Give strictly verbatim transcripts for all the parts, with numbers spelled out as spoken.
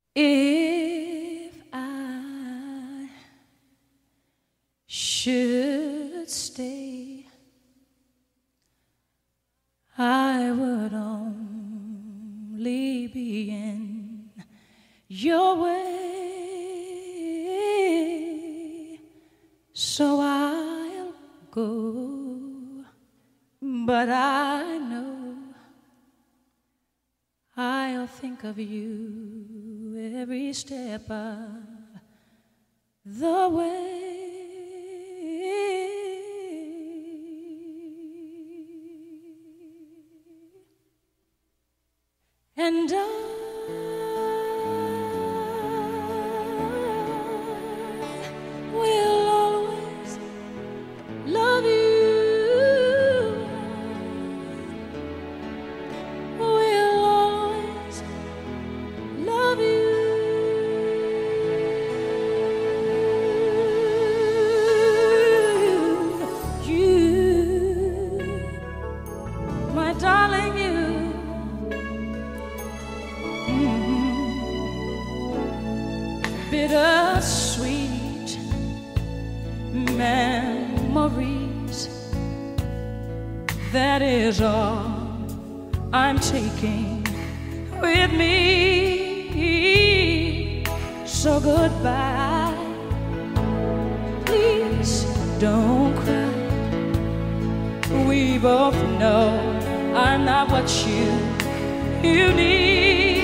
If I should stay, I would only be in your way, so I'll go, but I know I'll think of you every step of the way. And I will always love you. Will always love you. You, my darling, you. Bittersweet memories, that is all I'm taking with me. So goodbye, please don't cry. We both know I'm not what you, you need.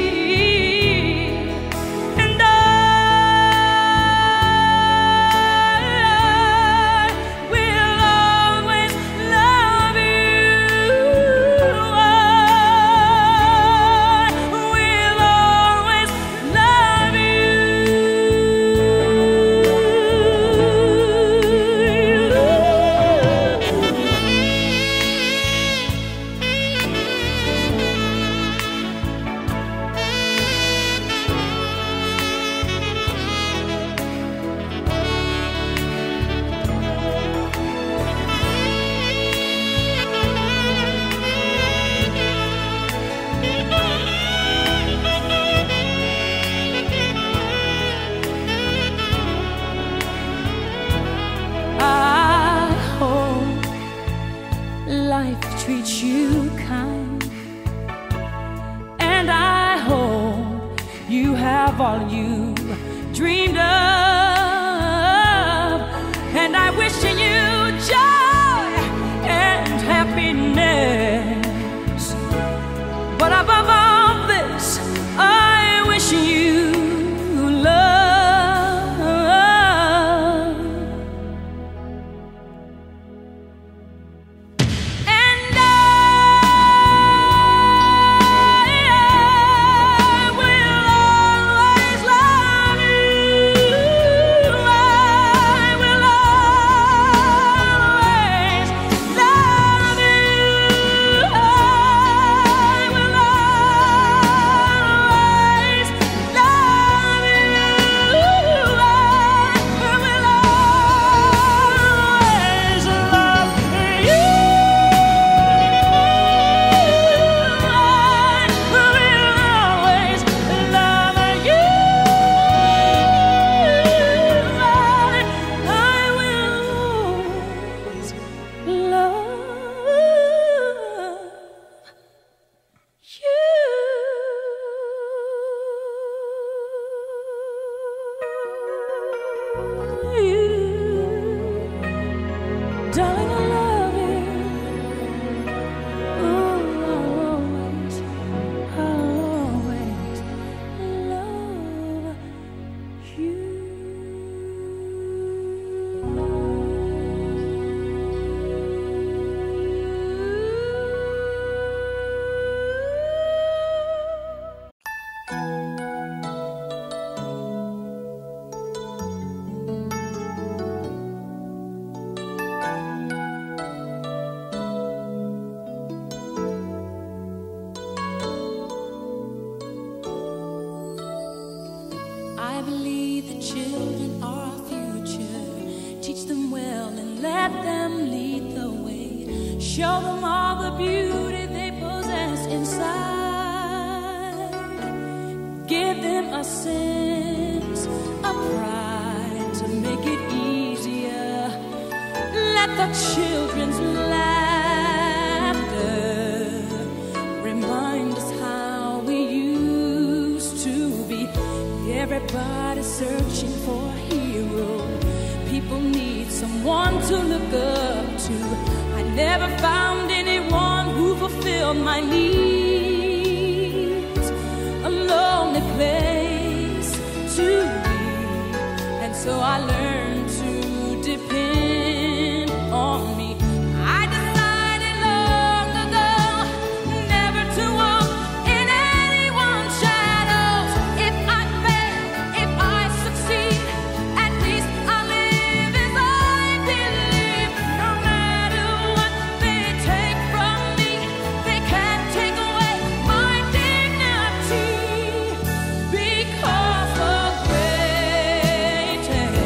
Life treats you kind, and I hope you have all you dreamed of, and I wish you joy and happiness, but above all this I wish you love. Darling, I love you. Ooh, I'll always, I'll always love you. I believe that children are our future. Teach them well and let them lead the way. Show them all the beauty they possess inside. Give them a us sins of pride to make it easier. Let the children's laughter remind us how we used to be. Everybody's searching for a hero. People need someone to look up to. I never found anyone who fulfilled my needs. A lonely place to be, and so I learned to depend on me. I decided long ago never to walk in anyone's shadows. If I fail, if I succeed, at least I live as I believe. No matter what they take from me, they can't take away my dignity, because the greatest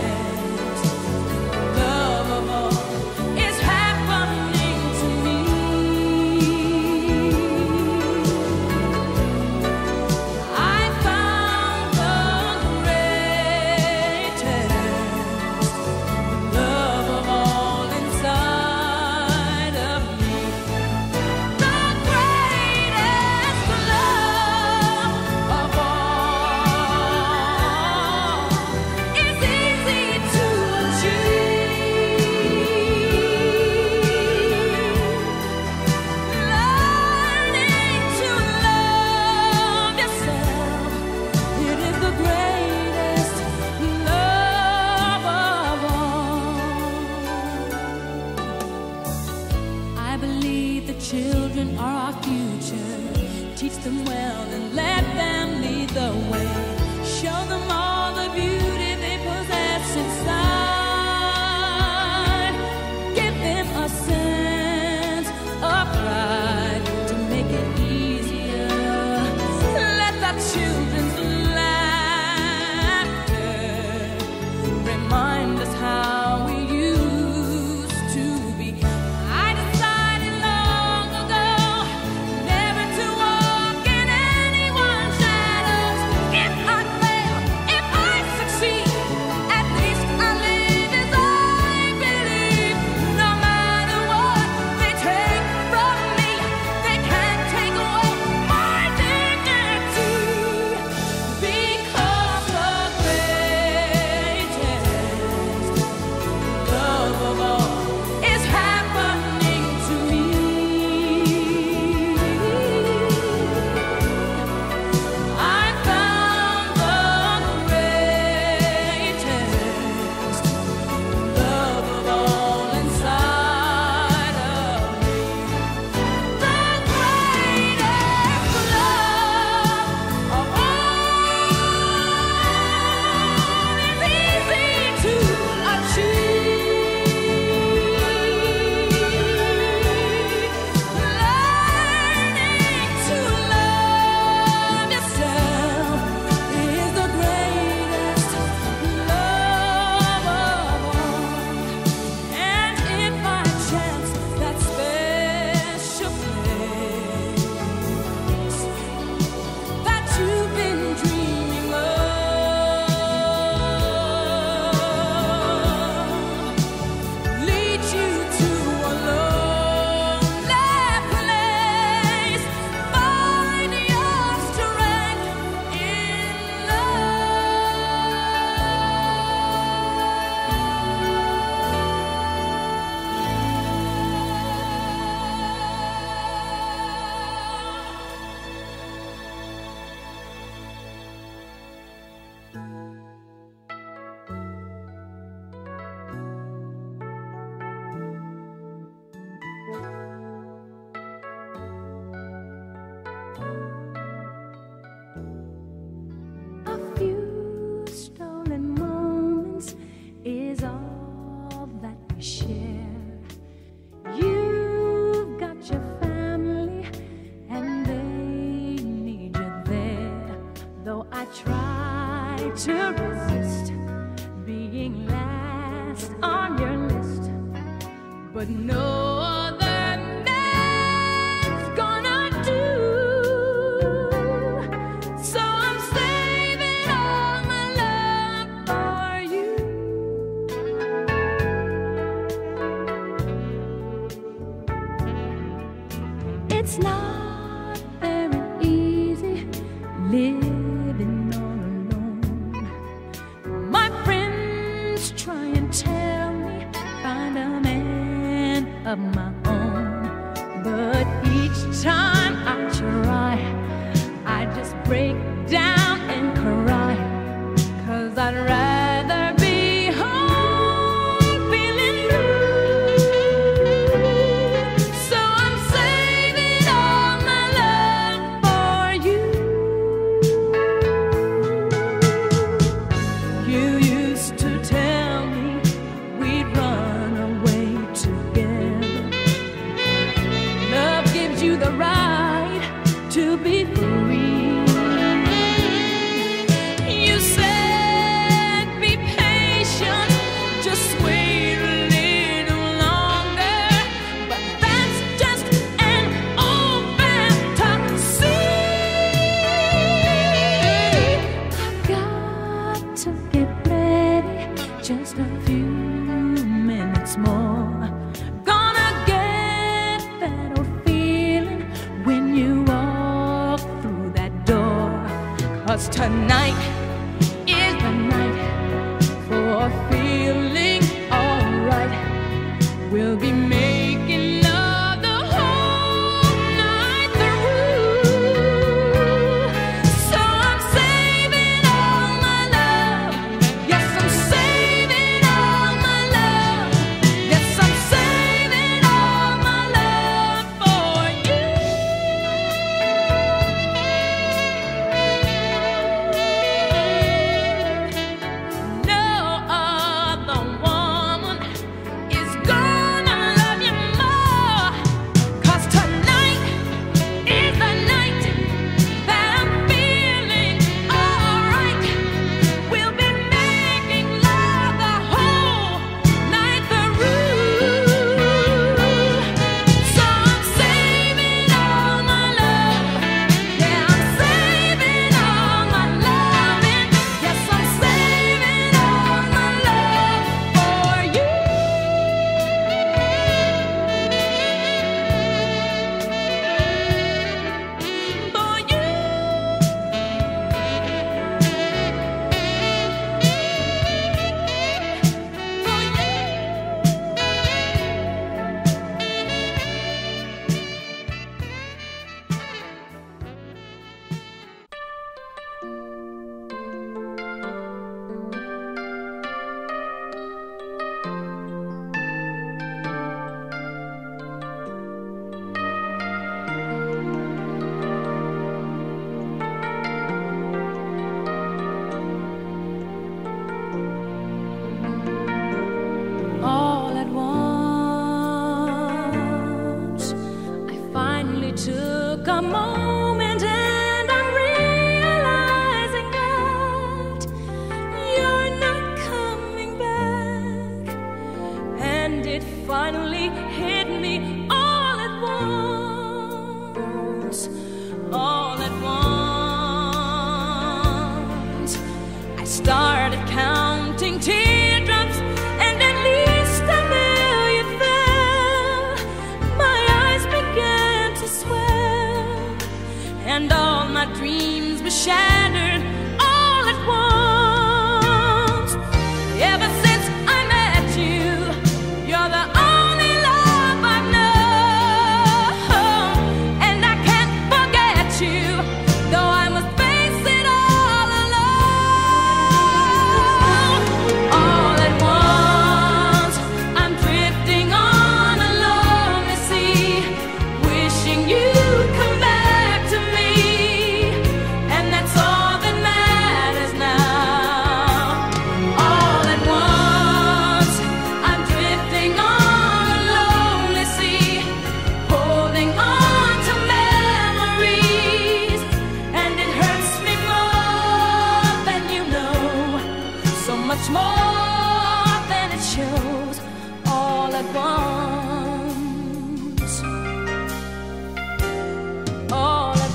love of all is happening to me. I found the greatest love of all inside of me. The greatest love of all is easy to achieve. Learning to love yourself, it is the greatest love of all. I believe the children are our future. Teach them well and let them lead the way. Show them all the beauty they possess inside. Give them a sense of pride to make it easier. Let the children's laughter remind us how we used to be. I decided long ago never to walk in anyone's shadows. If I fail, if I succeed, at least I live as I believe. No matter what they take from me, they can't take away my dignity, because the greatest love of all is happening to me. I found the greatest love of all inside of me. The greatest love of all is easy to achieve. Learning to love yourself is the greatest love of all. And if by chance that special place that you've been dreaming of leads you to a lonely place, find your strength in a few stolen moments is all that we share. You've got your family and they need you there. Though I try to resist being last on your list, but no other man's gonna do. So I'm saving It's not very easy living all alone. My friends try and tell me find a man of my own, but each time I try, I just break down and cry, 'cause I'd rather be home feeling blue. So I'm saving all my love for you. You used to tell me we'd run away together. Love gives you the right to be free. You said be patient, just wait a little longer, but that's just an old fantasy. I've got to get ready, just a few minutes more. Gonna get that old feeling when you walk through that door, 'cause tonight is the night for feeling alright. We'll be making love the whole night through. So I'm saving all my love. Yes, I'm saving all my love. Yes, I'm saving all my love for you. No other woman is gonna love you more, 'cause tonight is the night that I'm feeling alright. We'll be making love the whole night through. So I'm saving all my love. Yeah, I'm saving all my loving. Yes, I'm saving all my love for you. For you. For all at once, I finally took a moment and I'm realizing that you're not coming back. And it finally hit me all at once, all at once. I started counting teardrops, and at least a million fell. My eyes began to swell, and all my dreams were shattered all at once. Ever since I met you, you're the only love I've known, and I can't forget you, though I must face it all alone. All at once, I'm drifting on a lonely sea, wishing you'd come back to me, and that's all that matters now. All at once, I'm drifting on a lonely sea, holding on to memories, and it hurts me more than you know, so much more than it shows. All at once, all at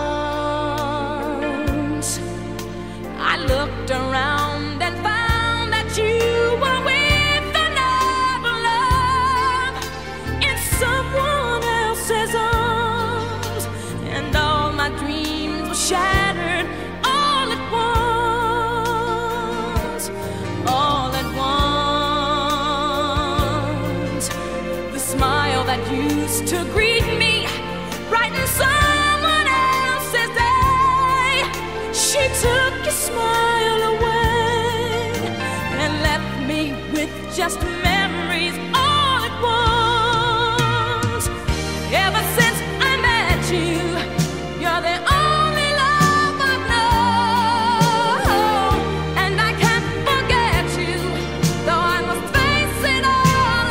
once, I looked around and found that you were with another love in someone else's arms. that used to greet me, brighten someone else's day. She took your smile away and left me with just memories all at once. Ever since I met you, you're the only love I've known, and I can't forget you, though I must face it all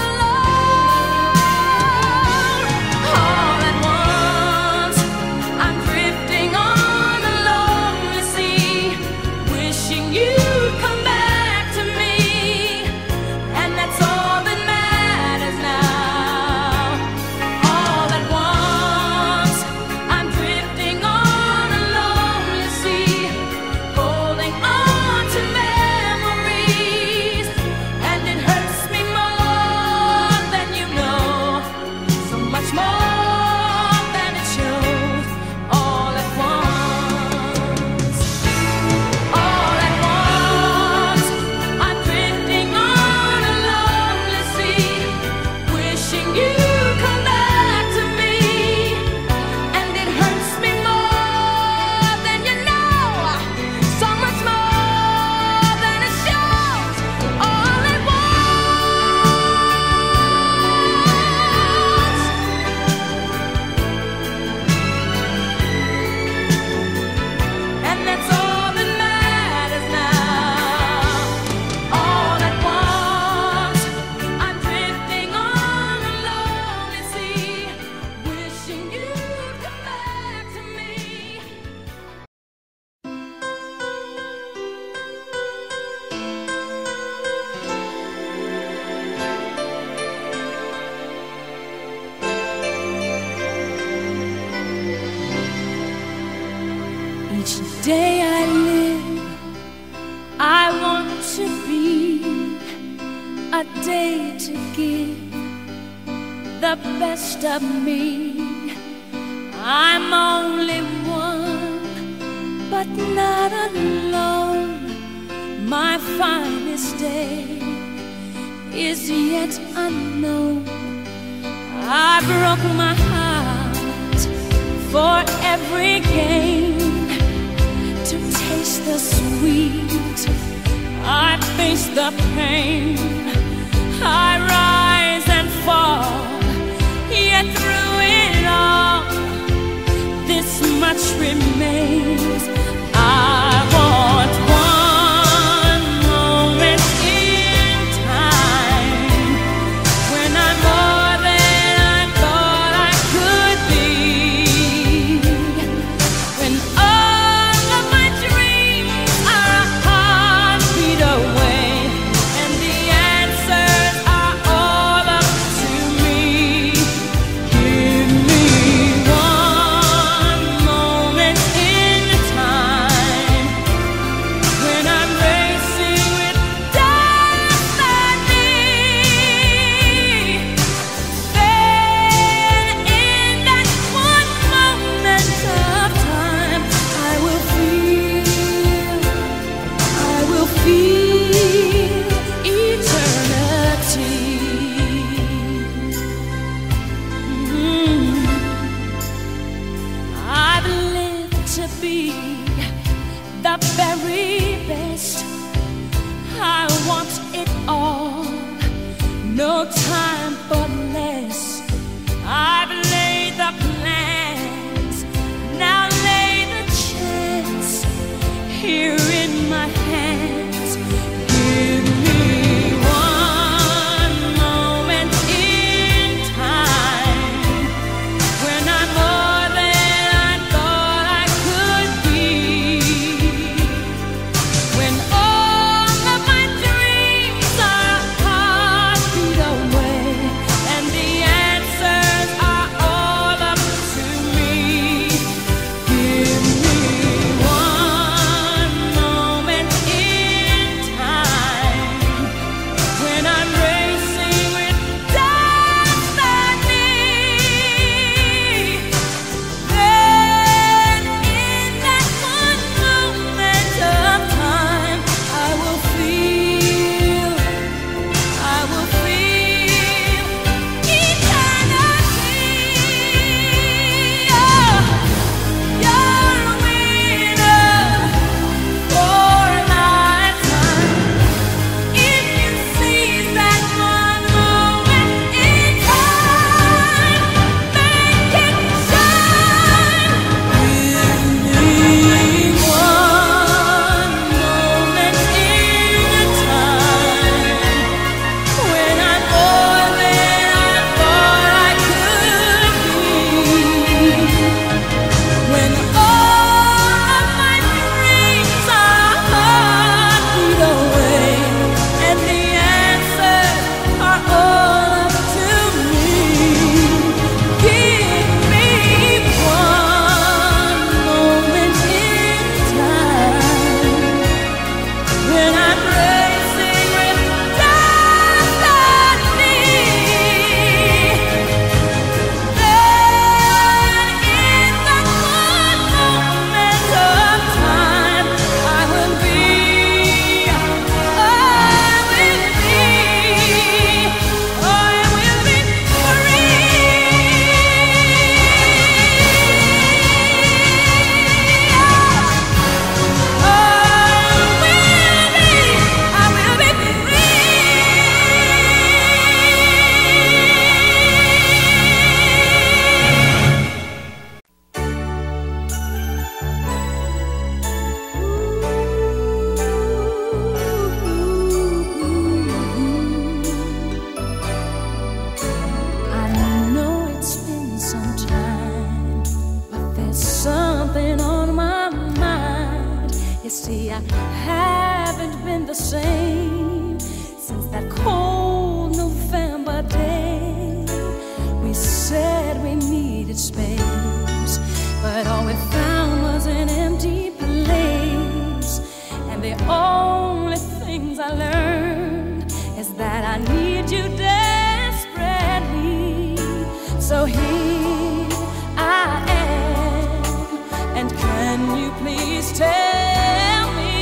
alone. All at once, I'm drifting on a lonely sea, wishing you'd come back to me, and that's all that matters now. All at once, I'm drifting on a lonely sea, holding on to memories, and it hurts me more than you know, so much more than it shows. All at once, all at once, I'm drifting on a lonely sea, wishing you'd come back to me, and it hurts me more than you know, so much more than it shows. All at once, and that's all that matters now. All at once, I'm drifting on a lonely sea, wishing you'd come back to me. Each day I live, I want to be a day to give the best of me. I'm only one, but not alone. My finest day is yet unknown. I broke my heart for every gain, to taste the sweet, I face the pain. I rise and fall, yet through it all, this much remains. I want one moment in time, when I'm more than I thought I could be, when all of my dreams are a heartbeat away, and the answers are all up to me. Give me one moment in time, when I'm racing with destiny. Then in that one moment of time, I will feel, I will feel eternity. Mm. I've lived to be the very best. I want it all, no time for less. I've laid the plans, now lay the chance here in my hands. Give me one moment in time, when I'm more than I thought I could be, when all of my dreams are a heartbeat away, and the answers are all up to me. Give me one see, I haven't been the same since that cold November day. We said we needed space, but all we found was an empty place. And the only things I learned is that I need you desperately. So here I am, and can you please tell me,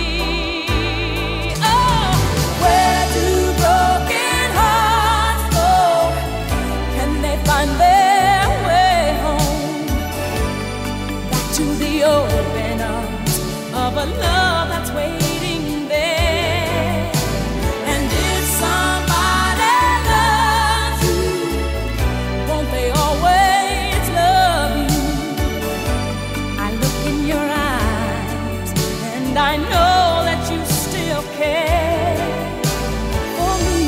oh, where do broken hearts go? Can they find their way home? Back to the open arms of a love that's waiting there. And if somebody loves you, won't they always love you? I look in your eyes and I know that you still care for me.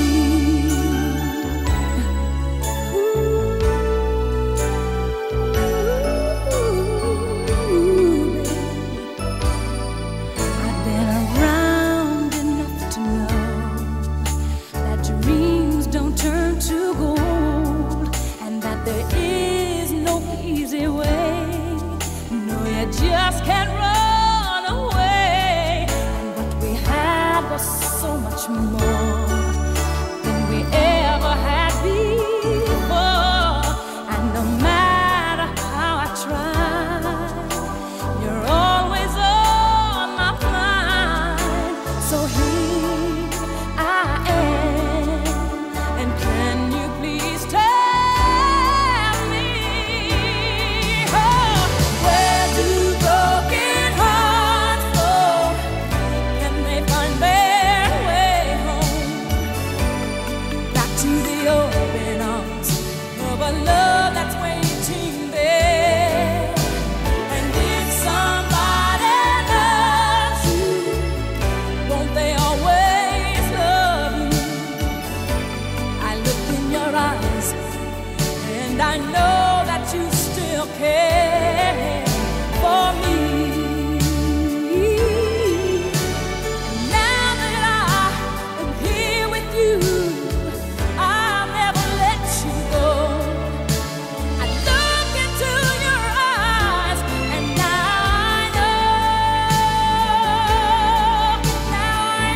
Ooh, I've been around enough to know that dreams don't turn to gold, and that there is no easy way. No, you just can't run away. And what we had was so much more than we ever had before. And no matter how I try, you're always on my mind. So here I am, and can you please tell me, oh, where do broken hearts go? Can they find their way home? Back to the open arms of a love that's waiting there. And if somebody loves you, won't they always love you? I look in your eyes and I know that you still care for me. And now that I am here with you, I'll never let you go. I look into your eyes and now I know, now I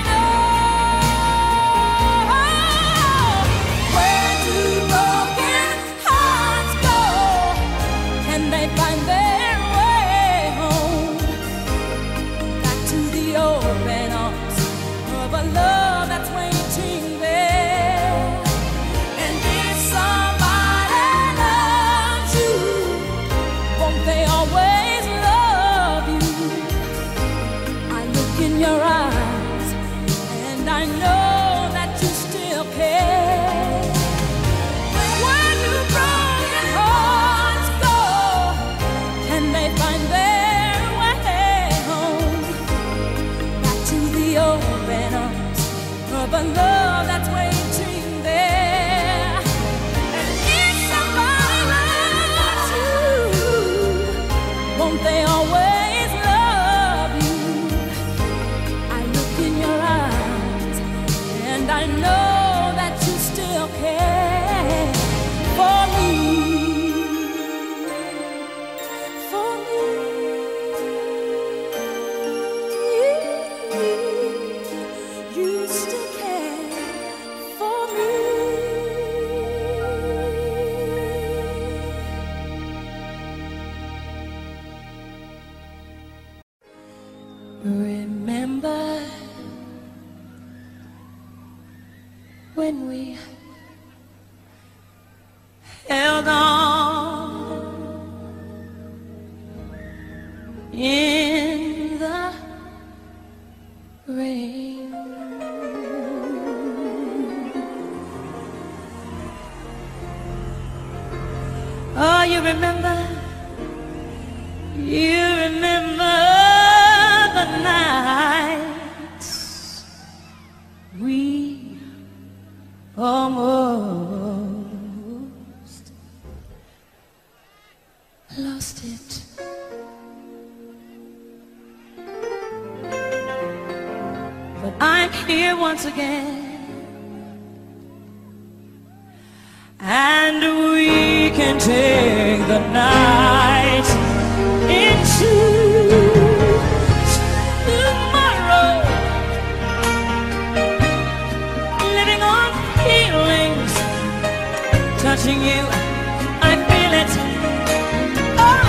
know. Where do broken hearts go? Can they find their way home? Back to the open arms of a love that's waiting there. And if somebody loves you, won't they always love you? I look in your eyes and I know that you still care. Where do broken hearts go? Can they find their way home? Back to the open arms of a love that's waiting there. And if somebody loves you, won't they always love you? I look in your eyes and I know that you still care for me, for me. You still care for me. Remember when we held on in the rain? Oh, you remember, you remember the nights we almost lost it. I'm here once again. And we can take the night into tomorrow, living on feelings, touching you, I feel it all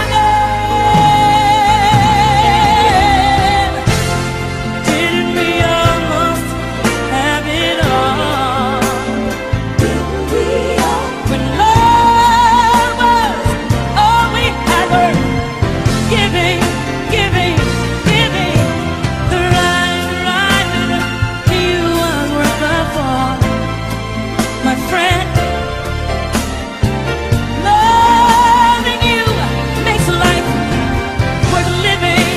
again. Didn't we almost have it all? Didn't we all? When love was all we had, were giving, giving, giving. The right, right, you was worth the fall, my friend. Loving you makes life worth living.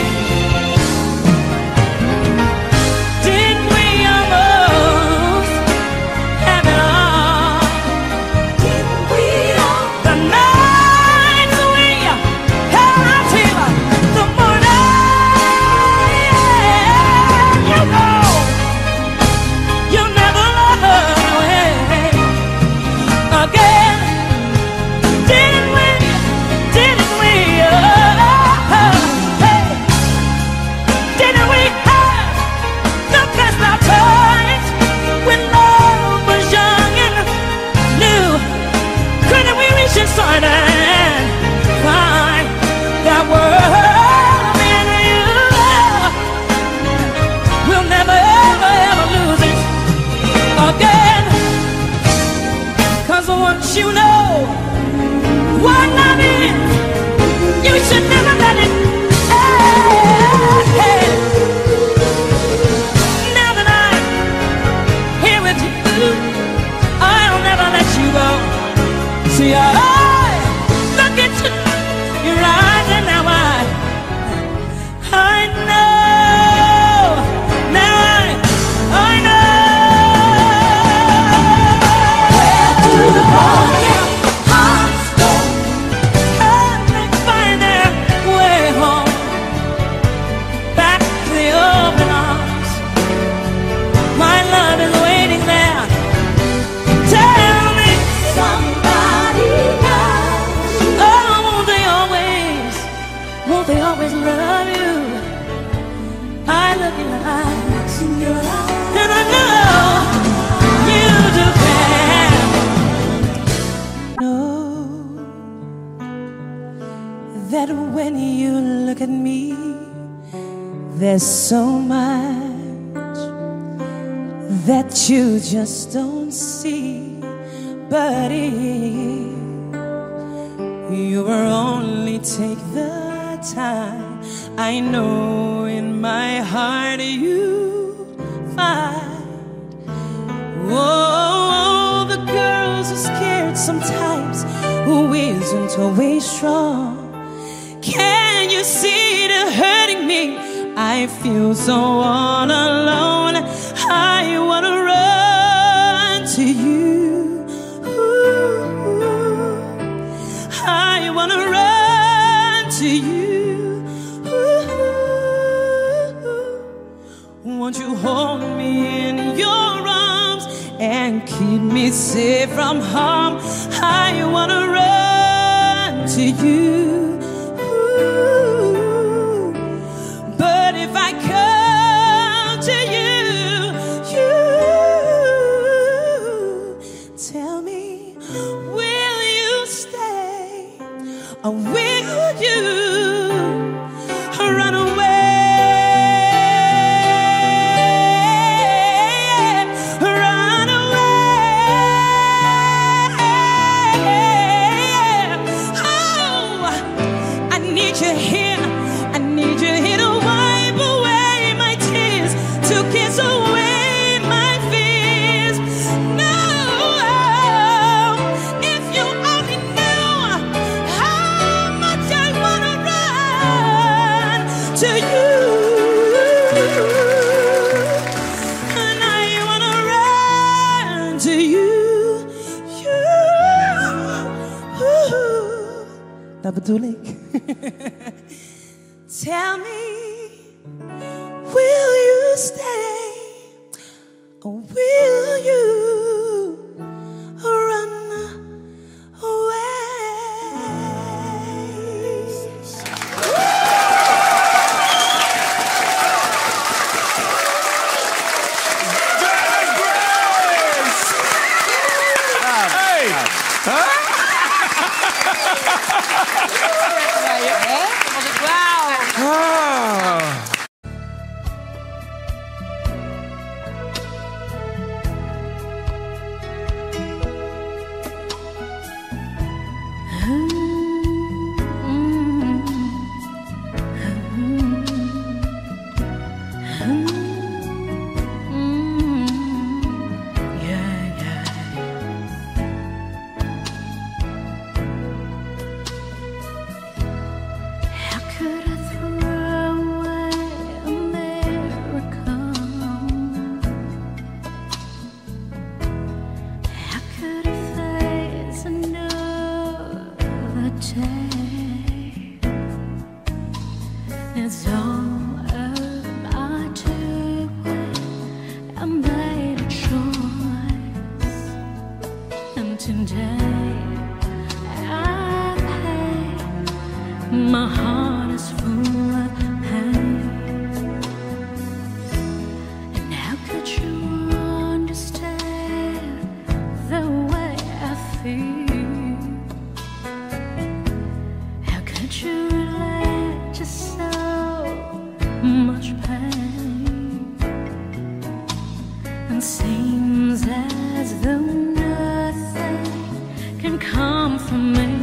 Didn't we almost have it all? Didn't we all? The nights we held out till the morning. You know you'll never love away again. Didn't we? Didn't we? Oh, hey. Didn't we have the best of times when love was young and new? Couldn't we reach inside and find that world in you? We'll never, ever, ever lose it again. 'Cause once you know what love is, you should never let it end. Now that I'm here with you, I'll never let you go. See, I look into your eyes and now I, I know, now I, I know. Where do the broken hearts go? Can they find their way home? Back to the open arms. My love is waiting there. Tell me somebody else. Oh, won't they always, won't they always love you? I look in your eyes, and I know you do care. Know that when you look at me, there's so much that you just don't see. But if you will only take the time, I know in my heart you find. Oh, the girls are scared sometimes, who isn't always strong. Can you see the hurting me? I feel so all alone. I wanna run to you. Ooh, I wanna run to you. Ooh, won't you hold me in your arms and keep me safe from harm? I wanna run to you. But if I come to you, you tell me, will you stay or will you run away? Run away. Oh, I need you here. I need you here to wipe away my tears, to kiss away my fears. No, if you only knew how much I wanna run to you, and I wanna run to you, you. Nabadulik. Tell me, will you stay It's all about to when I made a choice, and today I pay. My heart is full of pain, and how could you understand the way I feel? How could you relate to so much pain? And seems as though nothing can come from me.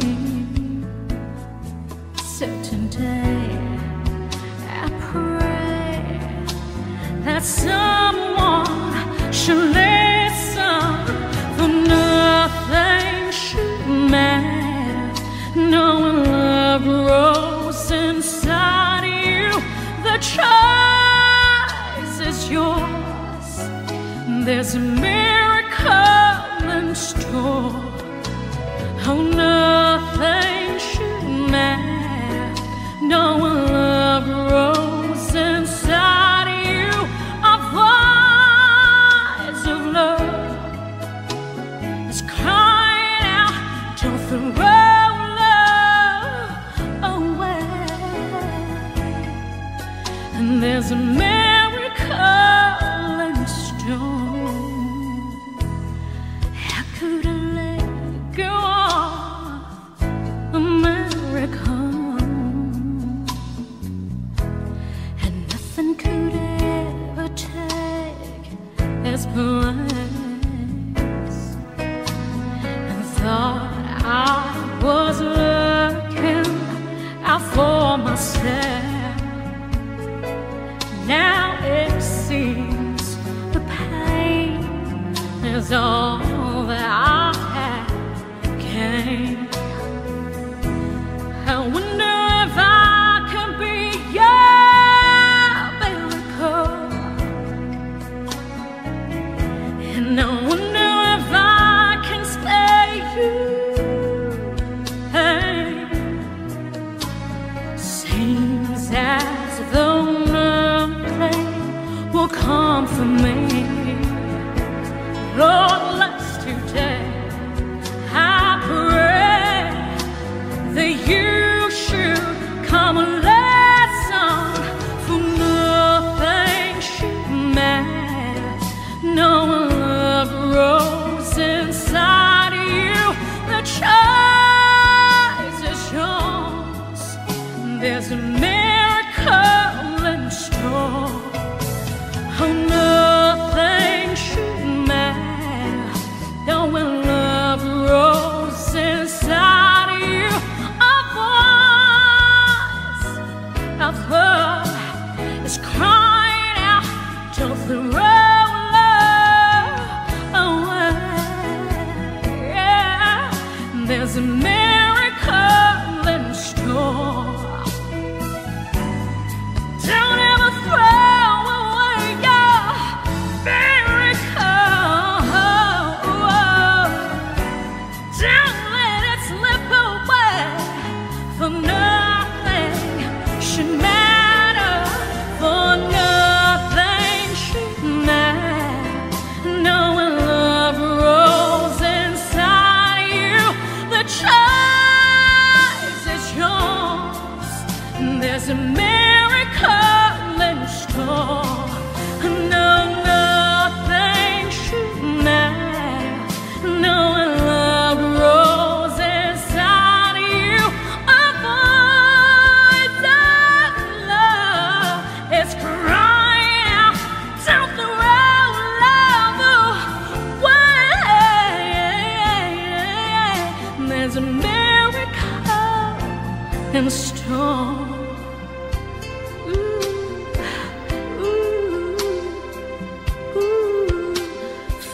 Certain day I pray that someone should listen, for nothing should matter, knowing love grows inside you. The choice is yours. There's a miracle in store. Oh, nothing should matter, knowing love grows inside you. A voice of love is crying out, don't throw love away. And there's a miracle in store. How could I let go of a miracle? And nothing could ever take its place. And thought I was looking out for myself. Now it seems the pain is all that I have gained. I wonder if I can be your miracle, and I wonder if I can spare you. Hey, seems as though will come for me. Lord, let's today I pray that you should come and listen, for nothing should matter, knowing love grows inside you. The choice is yours. There's a miracle in store. Oh, nothing should matter,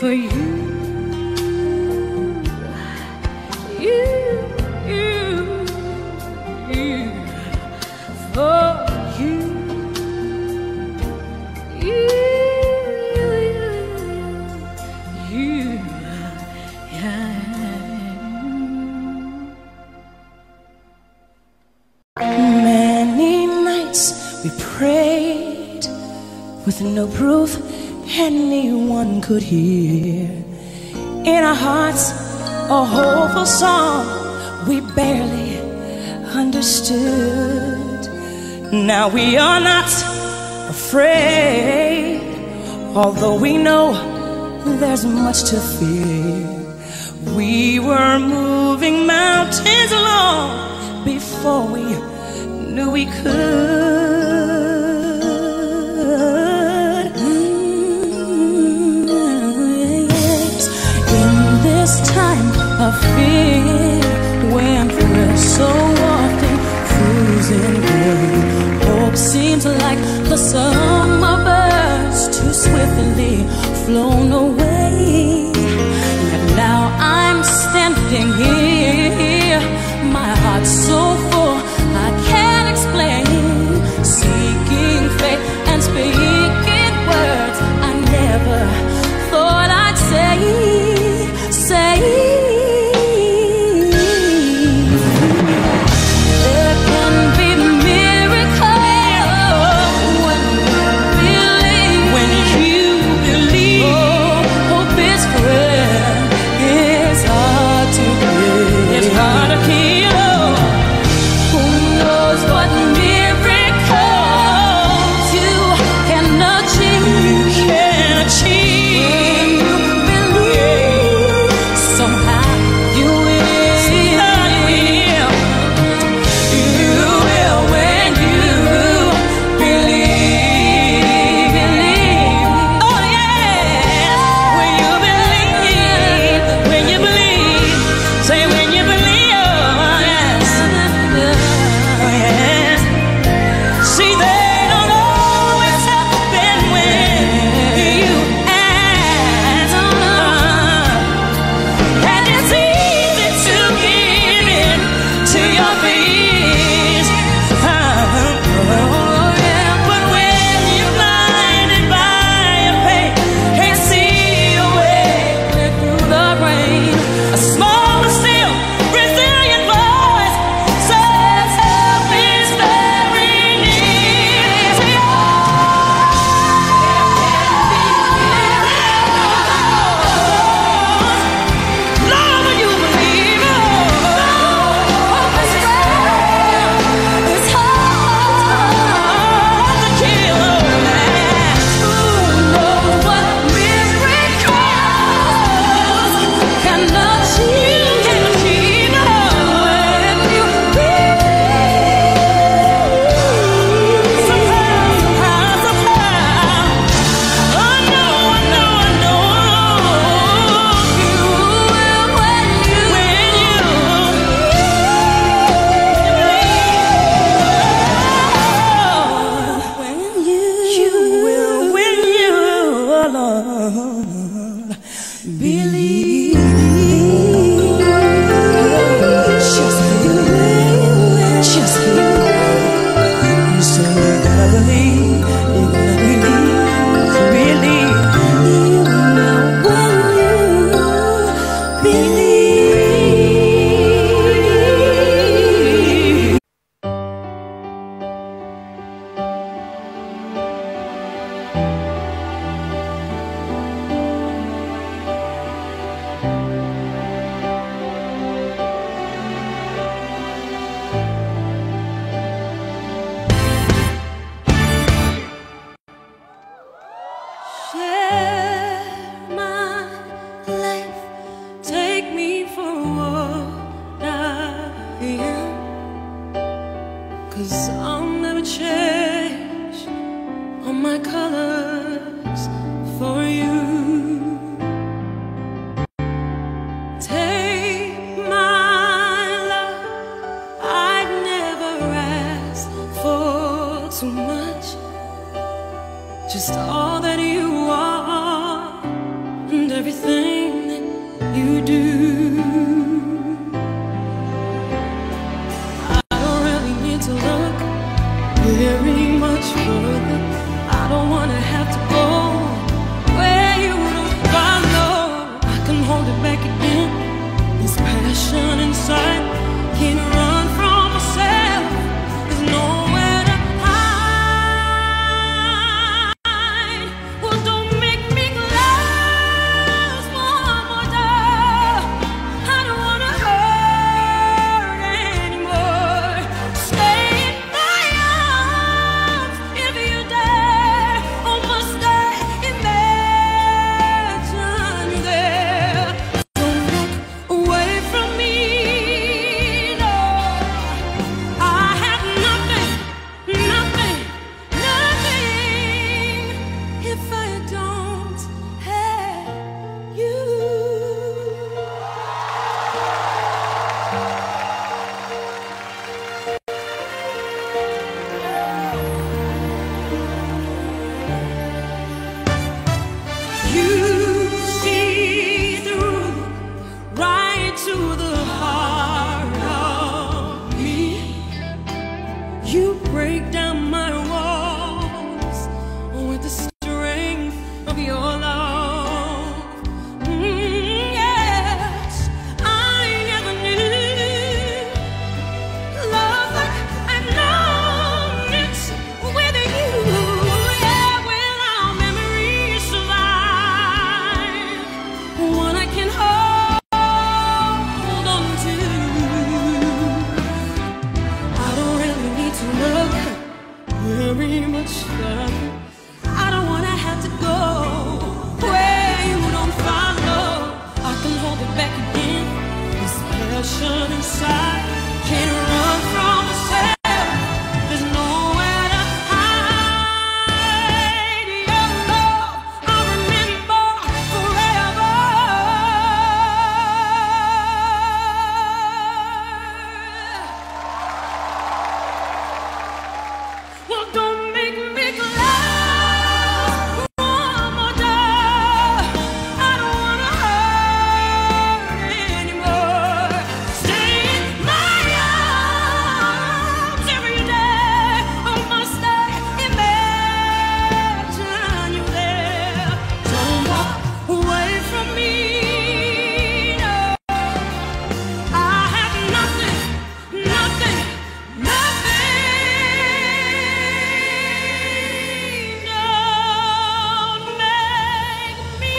for you. You, you, you, for you. You, you, yeah. Many nights we prayed with no proof anyone could hear. In our hearts, a hopeful song we barely understood. Now we are not afraid, although we know there's much to fear. We were moving mountains along before we knew we could. Time of fear, when we're so often cruising through, hope seems like the summer birds too swiftly flown away. And now I'm standing here, my heart's so full I can't explain, seeking faith and speaking words I never thought I'd say. Say there can be miracles when you believe. When you believe, oh, hope is frail. It's hard to believe. It's hard to heal. Who knows what miracles you can achieve? You can achieve. just all that you are and everything do. I don't really need to look very much further. I don't wanna have to go where you wouldn't follow. I can hold it back again. This passion inside can't run from myself. There's nowhere to hide. Well, don't make me close one more door. I don't wanna hurt anymore. Stay in my arms if you dare. Oh, must I imagine you there? Don't look away from me, no. I have nothing, nothing, nothing if I don't have you. You see through right to the heart of me. You break down my walls with the strength of your love. Mm, yes, I never knew love like I've known it with you. Yeah, when our memories survive, one I can hold on to. I don't really need to look very much further. I don't wanna have to go where you don't follow. I can hold it back again. This passion inside can't run from myself. There's nowhere to hide. Your love I'll remember forever. Well, don't make me close one more door. I don't wanna hurt anymore. Stay in my arms every day. Oh, must I imagine you there? Don't walk away from me, no. I have nothing, nothing, nothing. Don't make me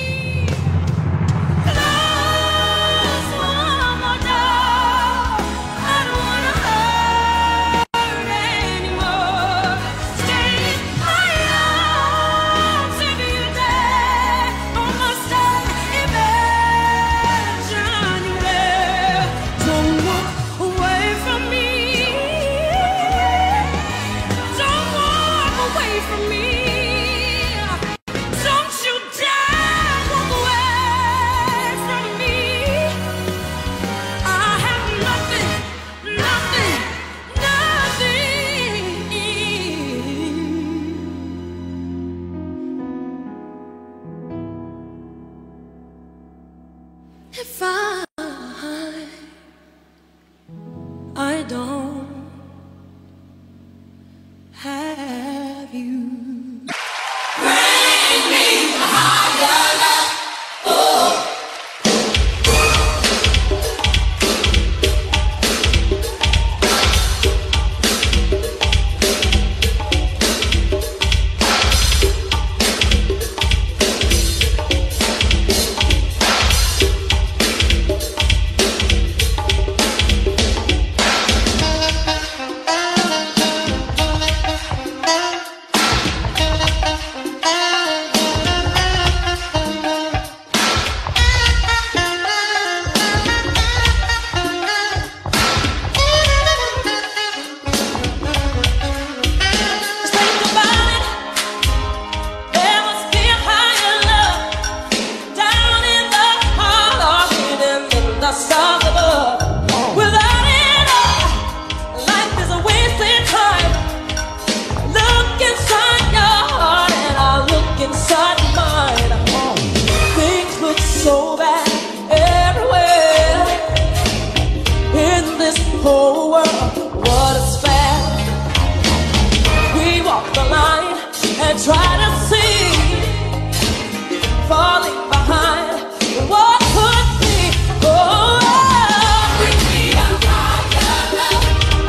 close one more door. I don't wanna hurt anymore. Stay in my arms every day. Oh, must I imagine you there? Don't walk away from me. Don't walk away from me. Don't you dare walk away from me. I have nothing, nothing, nothing. If I, I don't have you. try to see, falling behind what could be. Oh, bring me a higher love.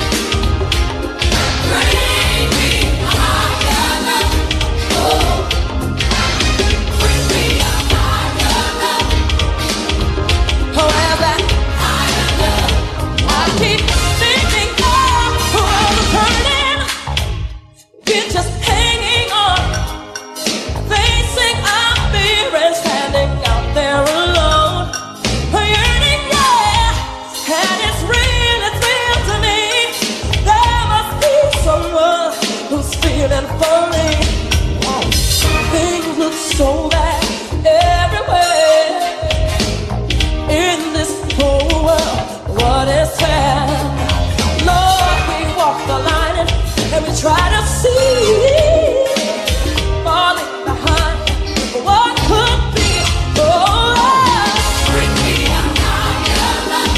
Bring me a higher love. Oh, bring me a higher love. Oh, have that higher love. I keep thinking of all the burning. We're just hanging on, facing our fear and standing out there alone. Yearning, yeah, and it's real, it's real to me. There must be someone who's feeling for me. Things look so bad everywhere in this whole world. What is fair? Lord, we walk the line and, and we try to see, falling behind what could be. Oh, bring me a higher love.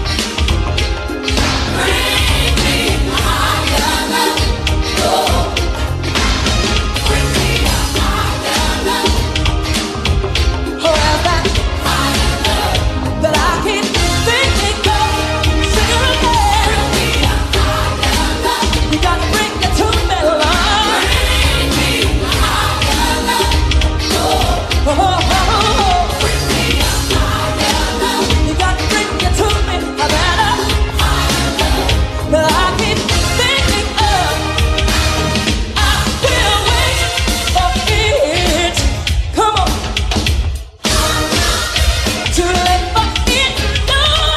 Bring me a higher love. Oh, bring me a higher love. Oh, have that higher love that I keep thinking of. Sing it again. Bring me a higher love. You gotta bring it to me, Lord. Bring me a higher love. Oh, oh, oh, oh. Bring me a higher love. You gotta bring it to me, a better higher love that I keep thinking of. I will wait for it. Come on. Too late for it. No.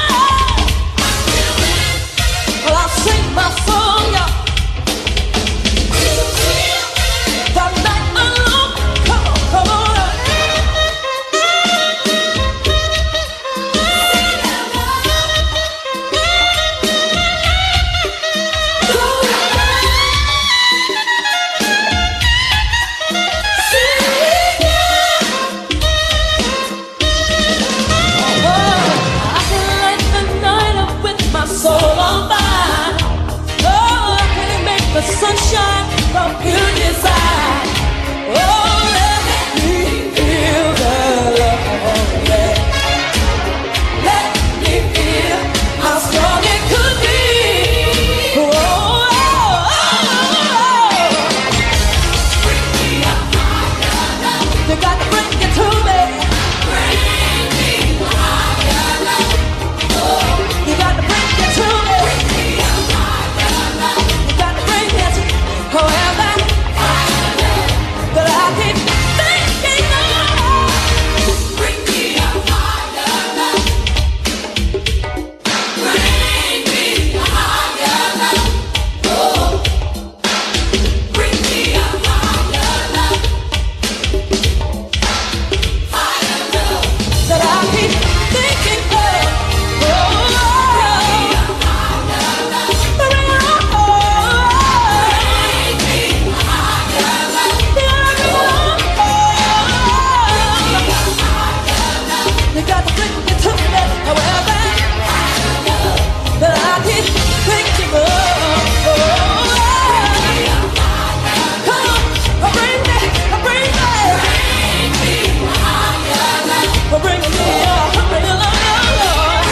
Well, I'll sing my song, y'all. The night alone. Come on, come on. I can light the night up with my soul on fire. Oh, I can make the sunshine from pure desire. Oh, let me feel the love, yeah. Let me feel how strong it could be. Oh, oh, oh, bring me a higher love. You got to bring it to me. Bring me a higher love. Oh, you got to bring it to me. Bring me a higher love. You got to bring it. Oh, have that higher love that I keep thinking of. Bring me a higher love. Bring me a higher love. Oh, bring me a higher love. Higher love that I keep thinking of. Oh, bring me a higher love. Bring it on. Bring me a higher love. You got to bring it to me, however, that I keep thinking of. Oh, come on, bring me, bring me, bring me, bring me, Lord.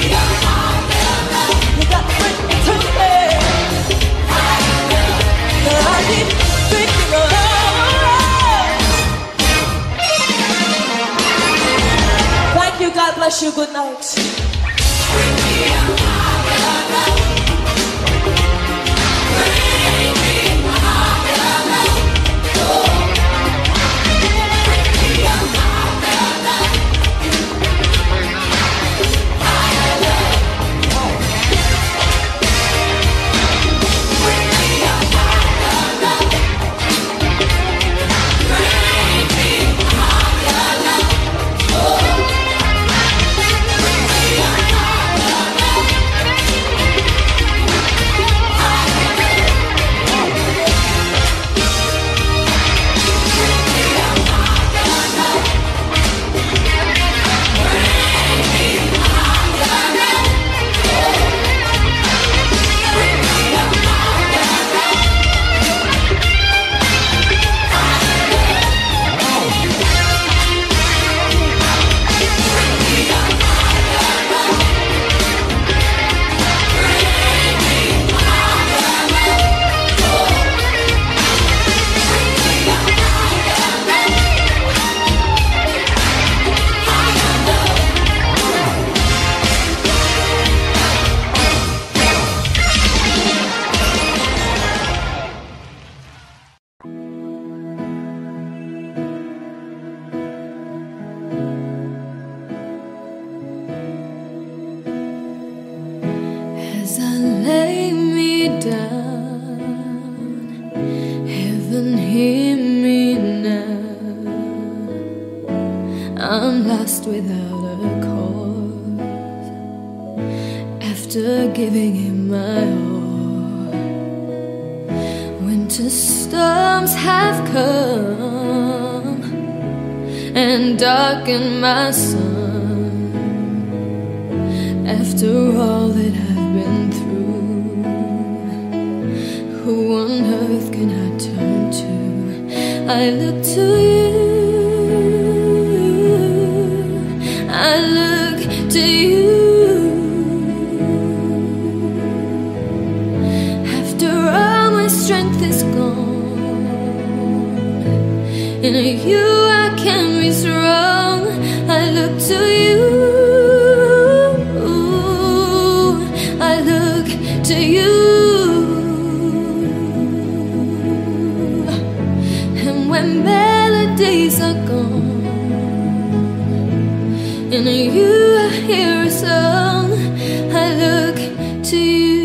You got to bring it to me, that I keep thinking of. Thank you, God bless you, good night. Bring me I'm lost without a cause. After giving him my all, winter storms have come and darkened my sun. After all that I've been through, who on earth can I turn to? I look to you, I look to you. After all my strength is gone, in you I can be strong. I look to you, I look to you. And when melodies are gone, in you I hear a song. I look to you.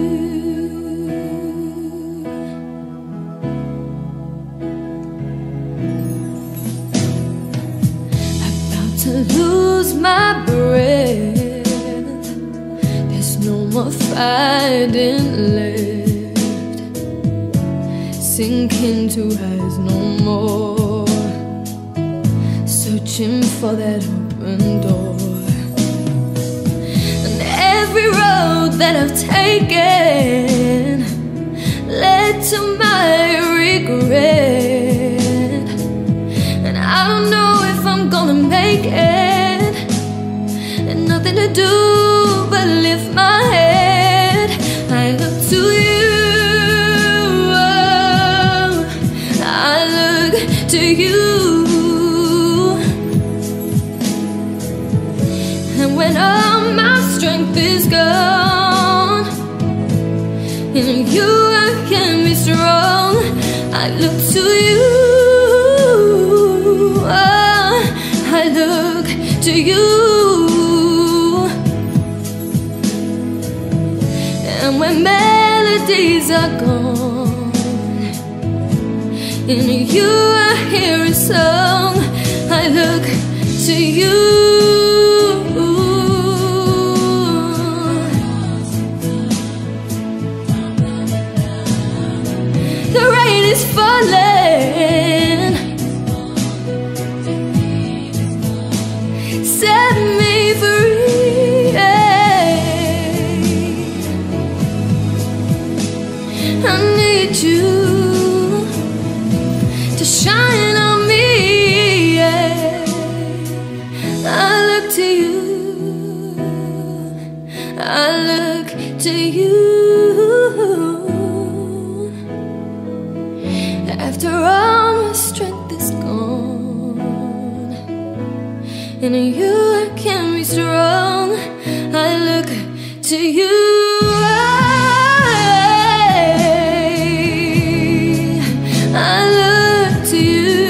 About to lose my breath, there's no more fighting left. Sinking to rise no more, searching for that open door. And every road that I've taken led to my regret. And I don't know if I'm gonna make it, and nothing to do but lift my head. I look to you, oh, I look to you. And when all my strength is gone, in you I can be strong. I look to you, oh, I look to you. And when melodies are gone, in you I hear a song. I look to you. The rain is falling, set me free. I need you to shine on me. I look to you, I look to you. After all my strength is gone, in you I can be strong. I look to you, I look to you.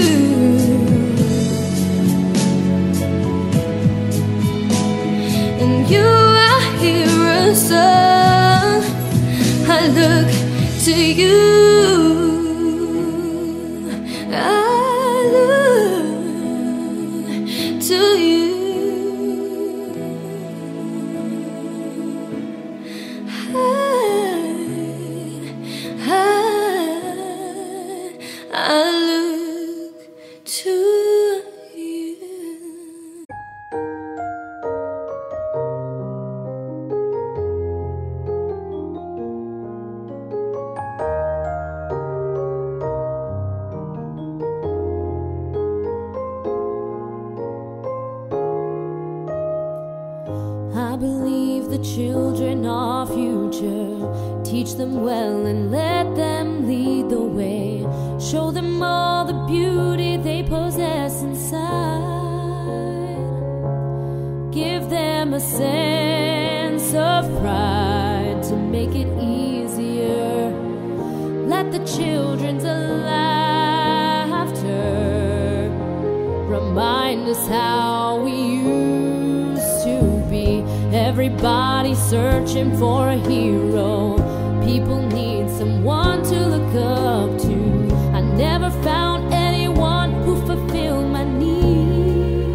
In you I hear a song. I look to you, I look to you. I, I, I look to you. I believe the children are future. Teach them well and let them lead the way. Show them all the beauty they possess inside. Give them a sense of pride to make it easier. Let the children's laughter remind us how we used to be. Everybody searching for a hero. People need someone to look up to. I never found anyone who fulfilled my needs.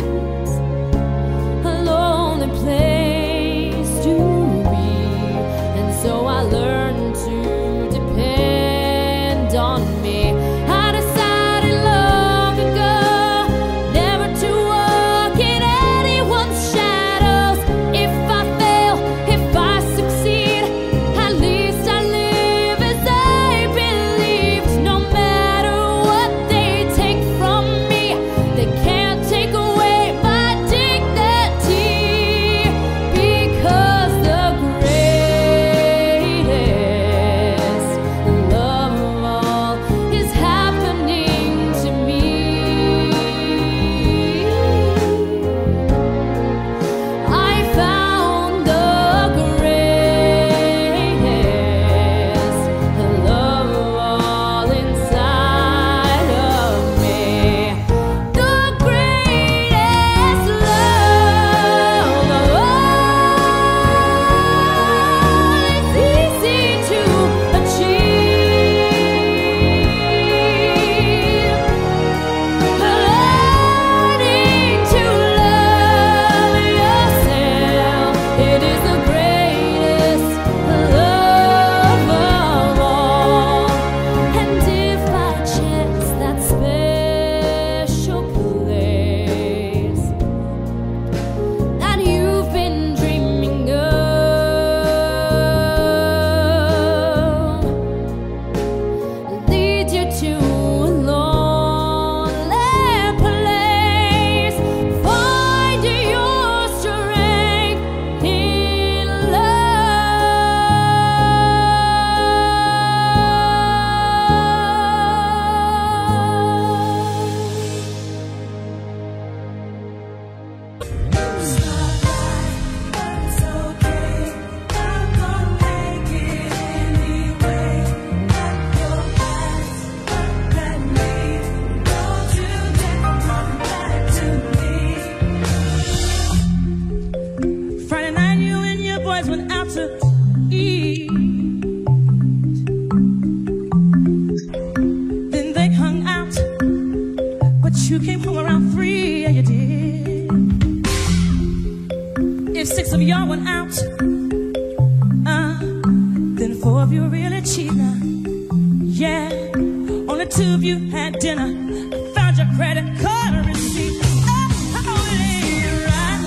You came home around three, yeah you did. If six of y'all went out, uh, then four of you really cheating. Yeah, only two of you had dinner. I found your credit card receipt. Oh, oh, it ain't right.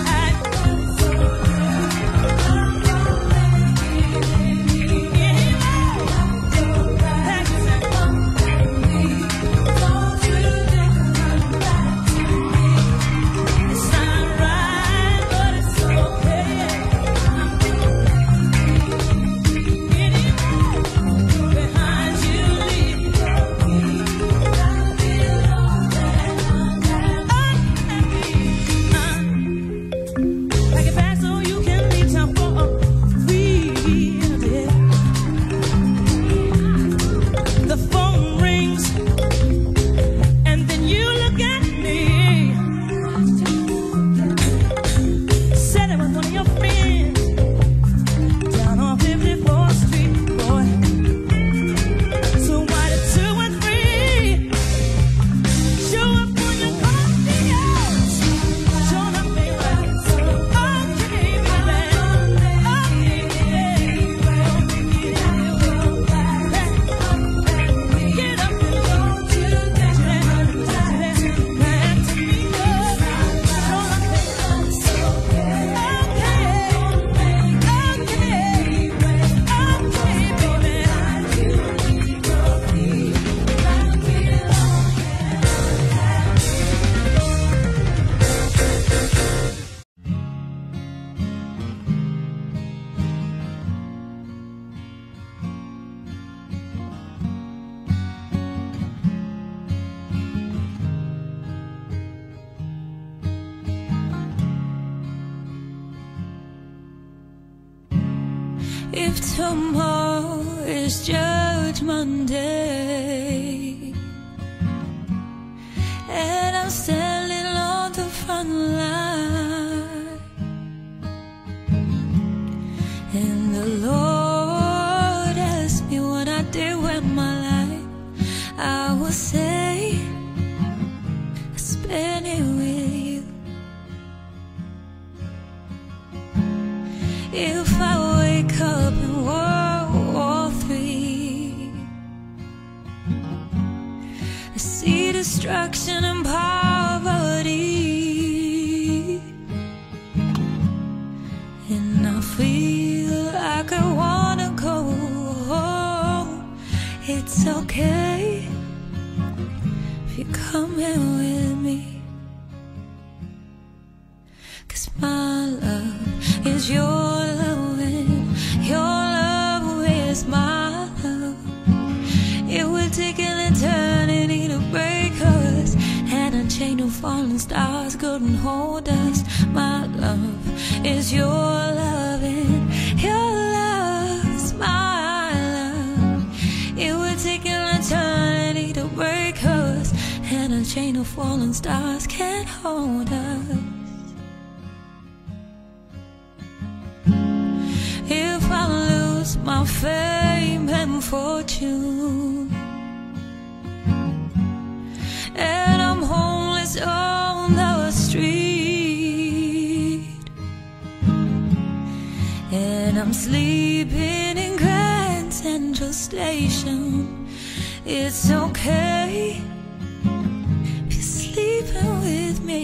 If tomorrow is Judgment Day and I'm standing on the front line and the Lord asks me what I did with my life, I will say I spent it with you. If I wake up in World War Three, I see destruction and poverty, and I feel like I wanna go home. It's okay if you come in with me, 'cause my love is your love and your love is my love. It will take an eternity to break us, and a chain of falling stars couldn't hold us. My love is your love and your love is my love. It will take an eternity to break us, and a chain of falling stars can't hold us. If I lose my fame and fortune and I'm homeless on the street and I'm sleeping in Grand Central Station, it's okay if you're sleeping with me.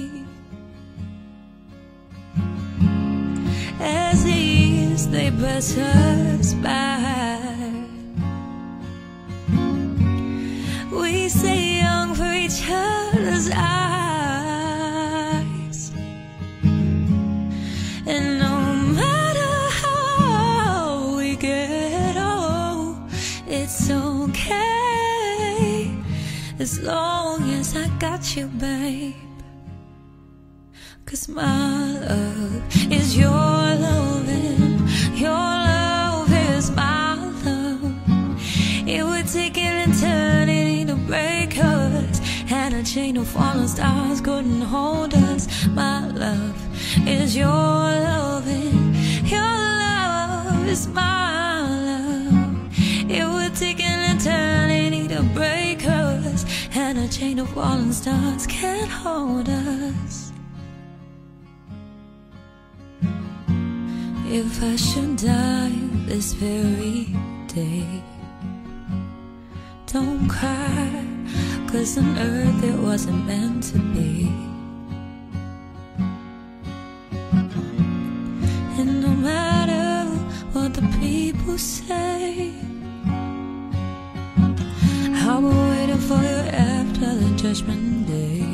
As the years they pass us by, we stay young for each other's eyes, and no matter how we get old, it's okay as long as I got you, babe. 'Cause my love is your love and your love is my love. It would take an eternity to break us, and a chain of falling stars couldn't hold us. My love is your love and your love is my love. It would take an eternity to break us, and a chain chain of falling stars can't hold us. If I should die this very day, don't cry, 'cause on earth it wasn't meant to be. And no matter what the people say, I'll be waiting for you after the judgment day.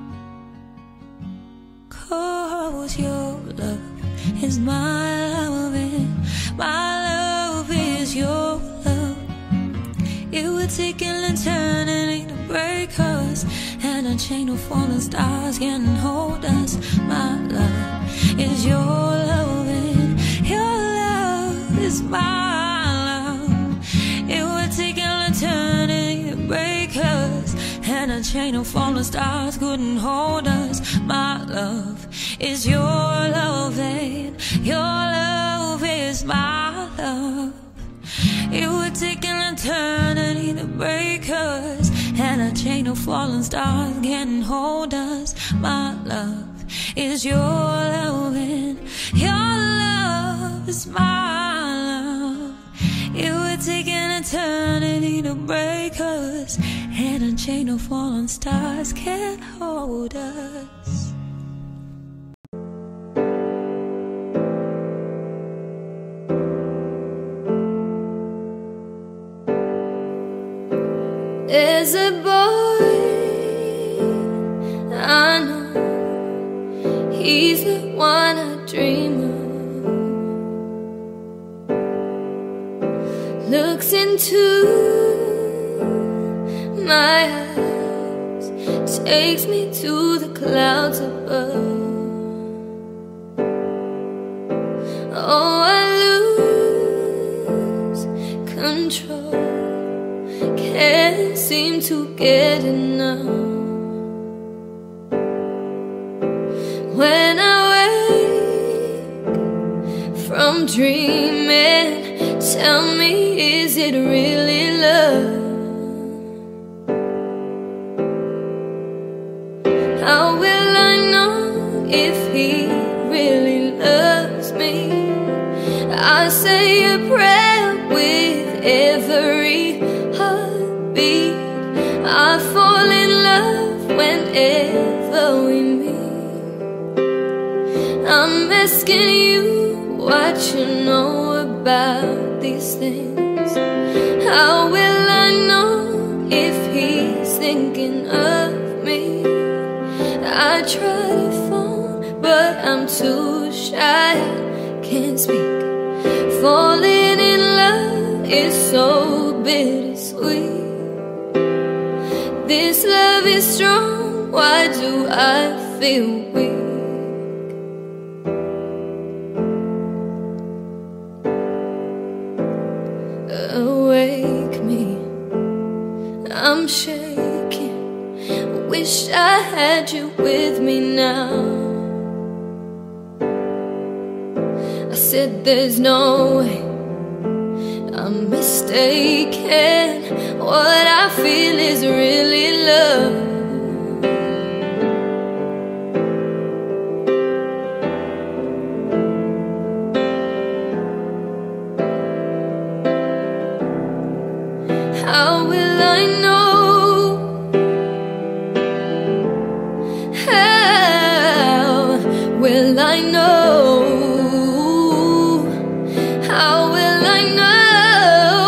'Cause your love is my love, and my love is your love. It would take an eternity to break us, and a chain of falling stars can't hold us. My love is your love, and your love is my love. It would take an eternity to break us, and a chain of falling stars couldn't hold us. My love is your love, and your love is my love. It would take an eternity to break us, and a chain of falling stars can't hold us. My love is your love, and your love is my love. It would take an eternity to break us, and a chain of falling stars can't hold us. There's a boy I know, he's the one I dream of. Looks into my eyes, takes me to the clouds above. Oh, I lose control, can't seem to get enough. When I wake from dreaming, tell me, is it really love? How will I know if he really loves me? I say a prayer with every heartbeat. I fall in love whenever we meet. I'm asking you what you know about these things. How will I know if he's thinking of me? I try to phone, but I'm too shy, can't speak. Falling in love is so bittersweet. This love is strong, why do I feel weak? Awake me, I'm shaking. Wish I had you with me now. I said there's no way, I'm mistaken. What I feel is really love. How will I know? How will I know? How will I know?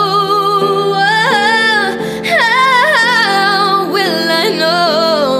How will I know?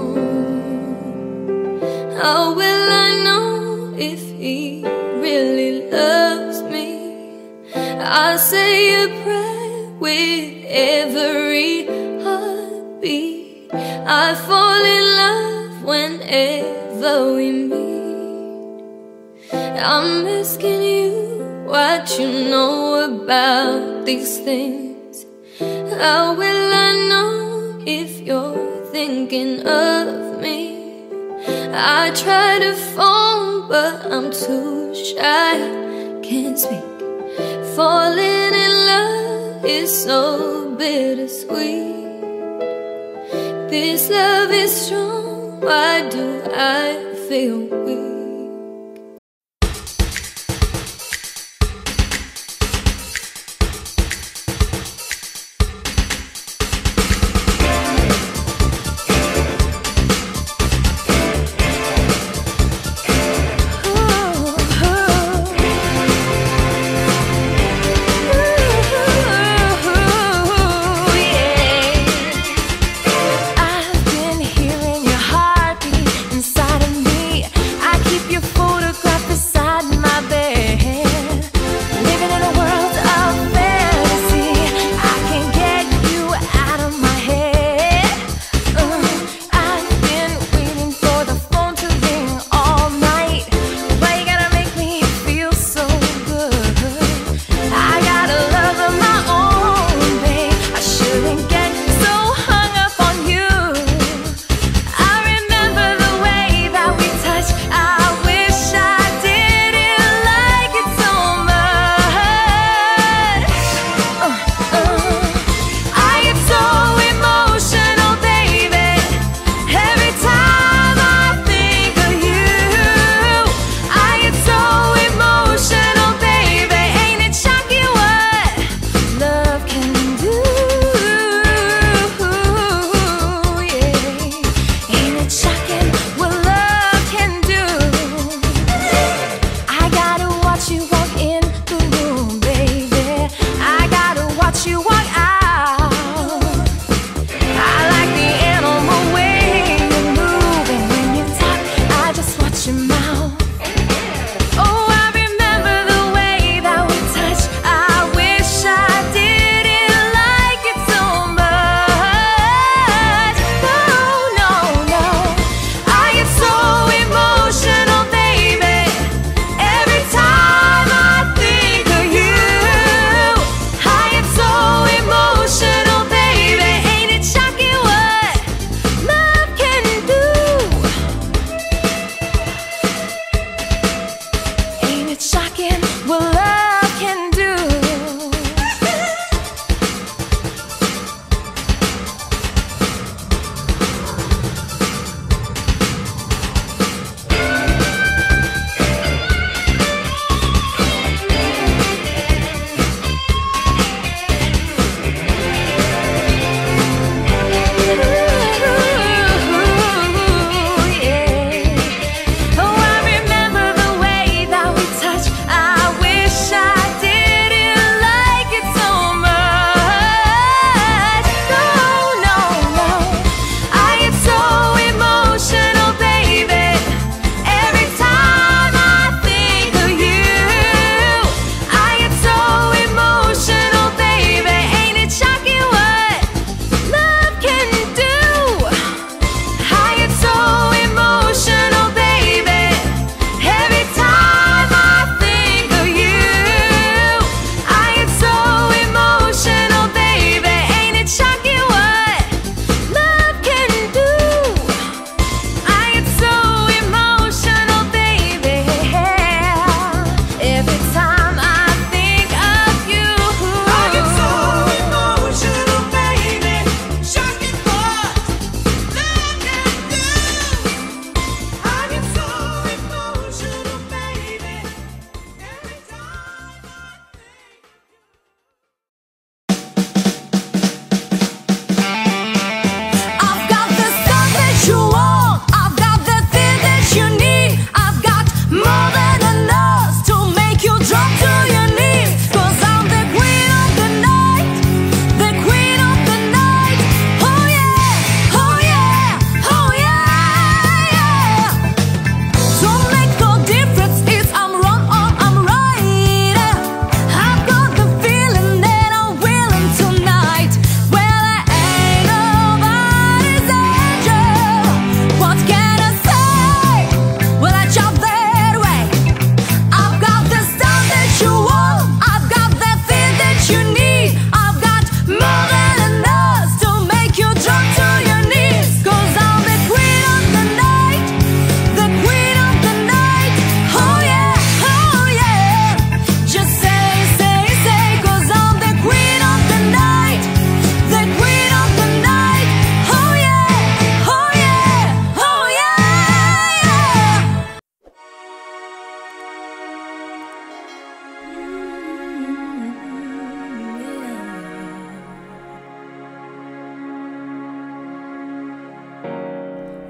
How will I know if he really loves me? I say a prayer with every heartbeat. I fall in love whenever we meet. I'm asking you what you know about these things. How will I know if you're thinking of me? I try to phone, but I'm too shy, can't speak. Falling in love is so bittersweet. This love is strong. Why do I feel weak? I've been hearing your heartbeat inside of me. I keep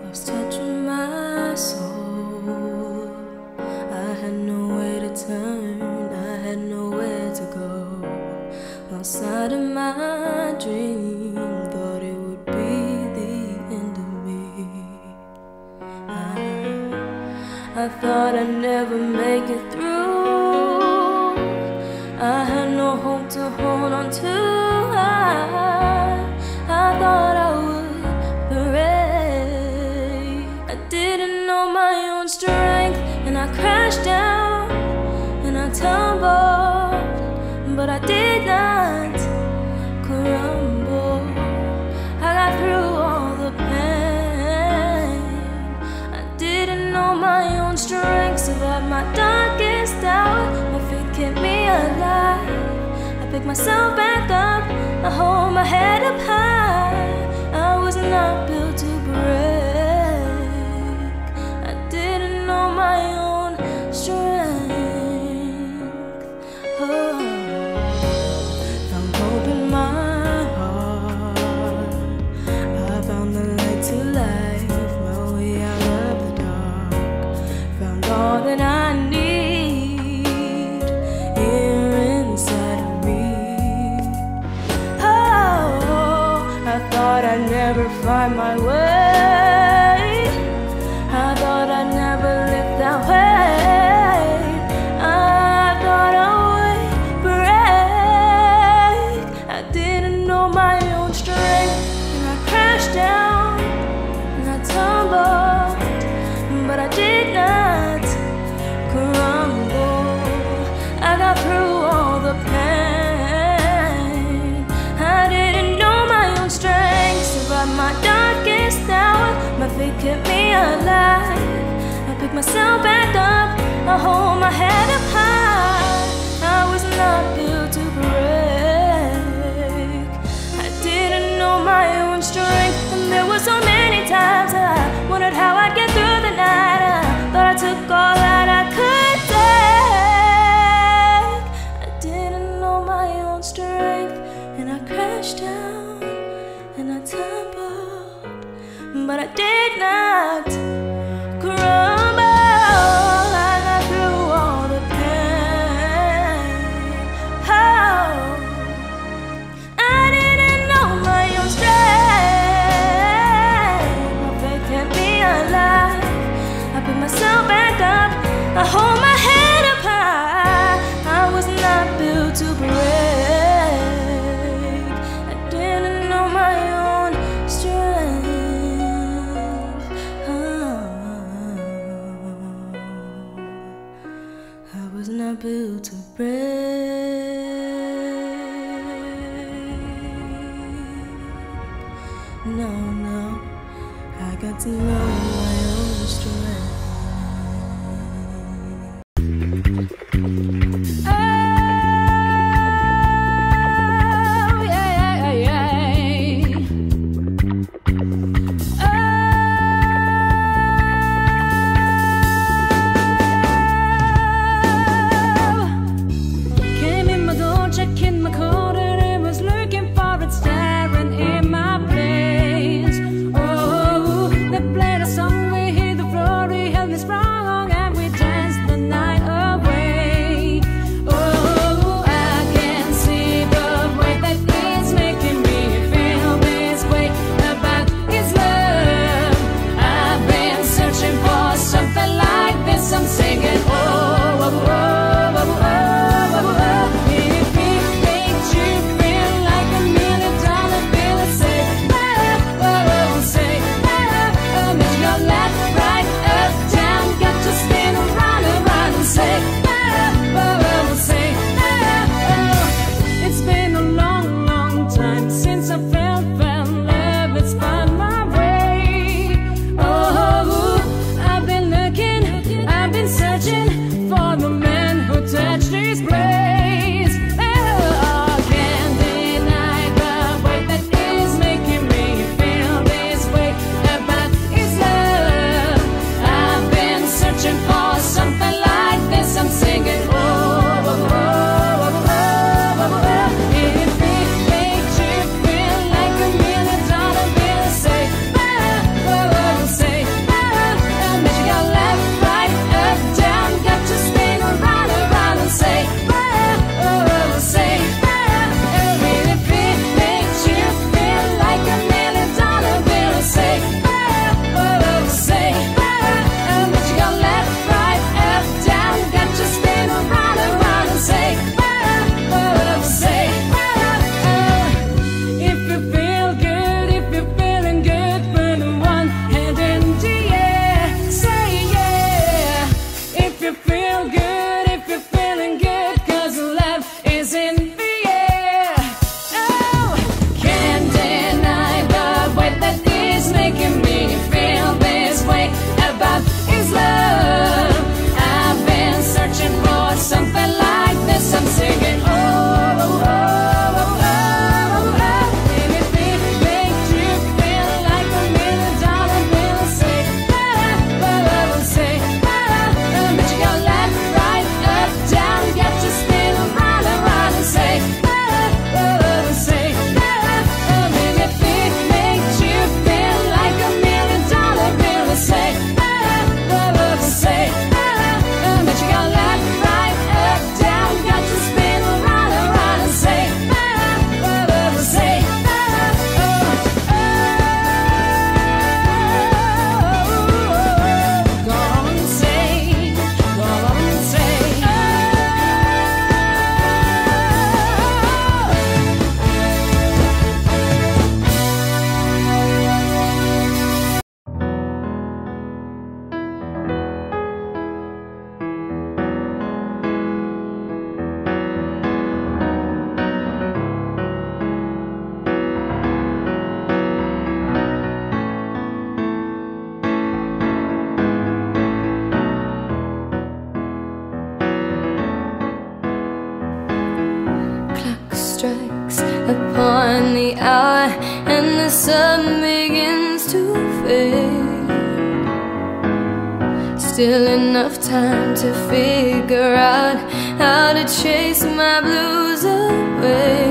love's touching my soul. I had nowhere to turn, I had nowhere to go. Outside of my dream, thought it would be the end of me. I, I thought I'd never make it through. I had no hope to hold on to. I, I thought I would break. I didn't know my own strength, and I crashed down and I tumbled, but I did not crumble. I got through all the pain. I didn't know my own strength, survived my darkest hour. My faith kept me alive. I pick myself back up, I hold my head up high. I was not built to break. I didn't know my own strength. Oh. Found hope in my heart. I found the light to life, my way out of the dark. Found all that I need here inside of me. Oh, I thought I'd never find my way. I thought I'd never live that way. I thought I would break. I didn't know my own strength, and I crashed down and I tumbled, but I did not crumble. I got through all the pain. I didn't know my own strength, survived my darkest hour. My faith kept me alive. I pick myself back up, I hold my head up high. I was not built to break. I didn't know my own strength, and there were so many times I wondered how I'd get through the night. I thought I took all that I could take. I didn't know my own strength, and I crashed down and I tumbled, but I did not crumble. I got through all the pain. Oh, I didn't know my own strength. My faith kept me alive. I pick myself back up, I hold my head up high. I was not built to break. I didn't know my own strength. Oh, I was not built to break. No, no, I got to know my own strength. Oh, yeah, yeah, yeah. Oh, came in my door, checking my code, and it was looking for it, staring in my place. Oh, they played a song, we hit the floor, we held sun begins to fade. Still enough time to figure out how to chase my blues away.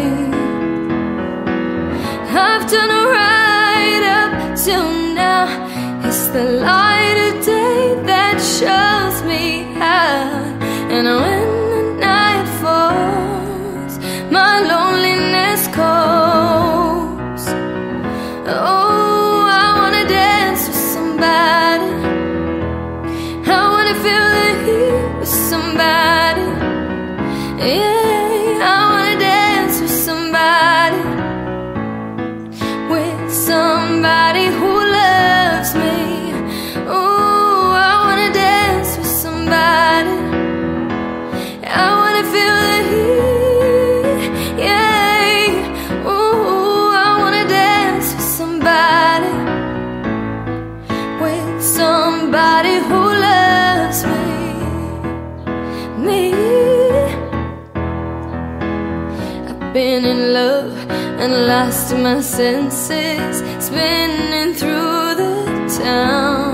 I've done right up till now. It's the light of day that shows me how. And when the night falls, my loneliness calls. Oh, I wanna dance with somebody. I wanna feel the heat with somebody. Yeah, I wanna dance with somebody. With somebody who loves me. Oh, I wanna dance with somebody. I wanna feel the heat, yeah. Oh, I wanna dance with somebody. With somebody who loves me. Me. I've been in love and lost my senses, spinning through the town.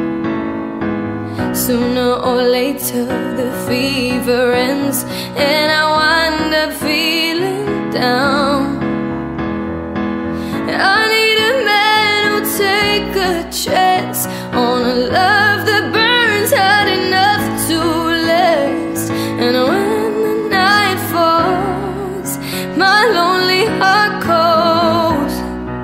Sooner or later the fever ends and I wind up feeling down. I need a man who'll take a chance on a love that burns hot enough to last. And when the night falls, my lonely heart calls.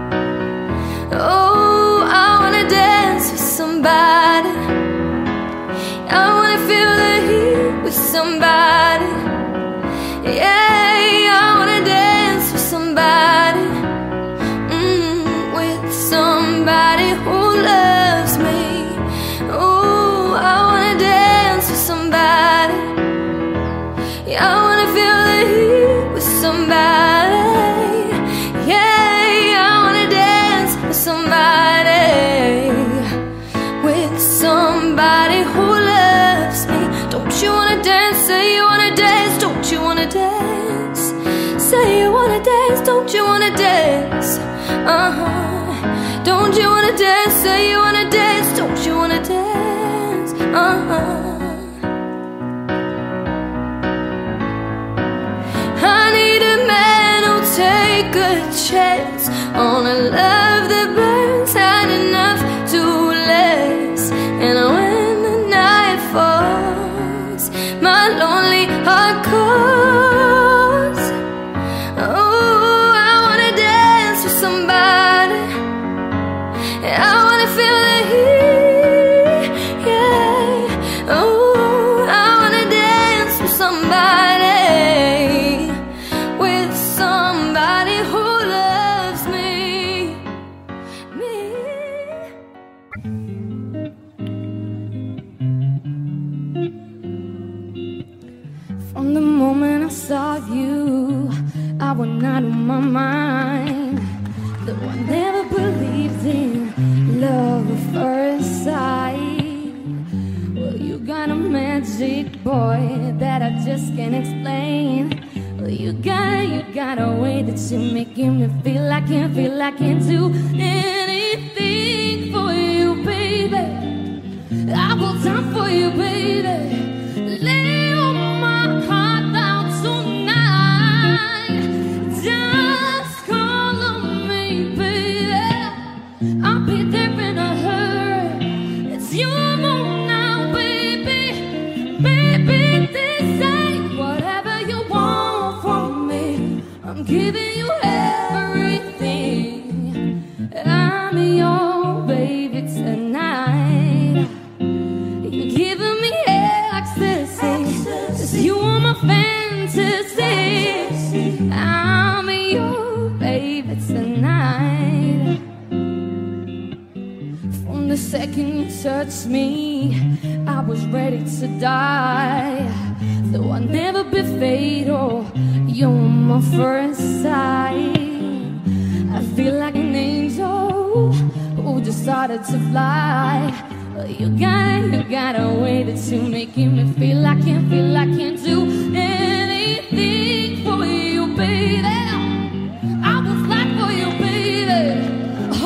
Oh, I wanna dance with somebody. I wanna feel the heat with somebody. Yeah, I wanna dance with somebody. Mm, with somebody who loves me. Oh, I wanna dance with somebody. Yeah, I wanna feel the heat with somebody. Yeah, I wanna dance with somebody. With somebody who loves me. Don't you wanna dance? Say you wanna dance. Don't you wanna dance? Say you wanna dance. Don't you wanna dance? Uh-huh. Don't you wanna dance? Say you wanna dance. Don't you wanna dance? Uh-huh. I need a man who'll take a chance on a love that burns hot enough to last. And when the night falls, my lonely heart calls. Oh, I wanna dance with somebody. I wanna feel the heat, yeah. Oh, I wanna dance with somebody. With somebody who loves me. Me. From the moment I saw you, I was not on my mind. Though I never believed in love at first sight. Well, you got a magic, boy, that I just can't explain. Well, you got, you got a way that you're making me feel I can't, feel I can't do anything for you, baby. I will time for you, baby. Lay on my heart down tonight. Just call on me, baby. I'll be there in a hurry. It's your moon now, baby. Baby, this ain't whatever you want from me. I'm giving you everything. I'm your baby tonight. You're giving me ecstasy. 'Cause you are my fantasy. I'm your baby tonight. From the second you touched me, I was ready to die. Though I'll never be fatal, you're my first sight. I feel like an angel who just started to fly. Well, you got, you got a way that you're making me feel I can't, feel I can't do anything for you, baby. I will fly for you, baby.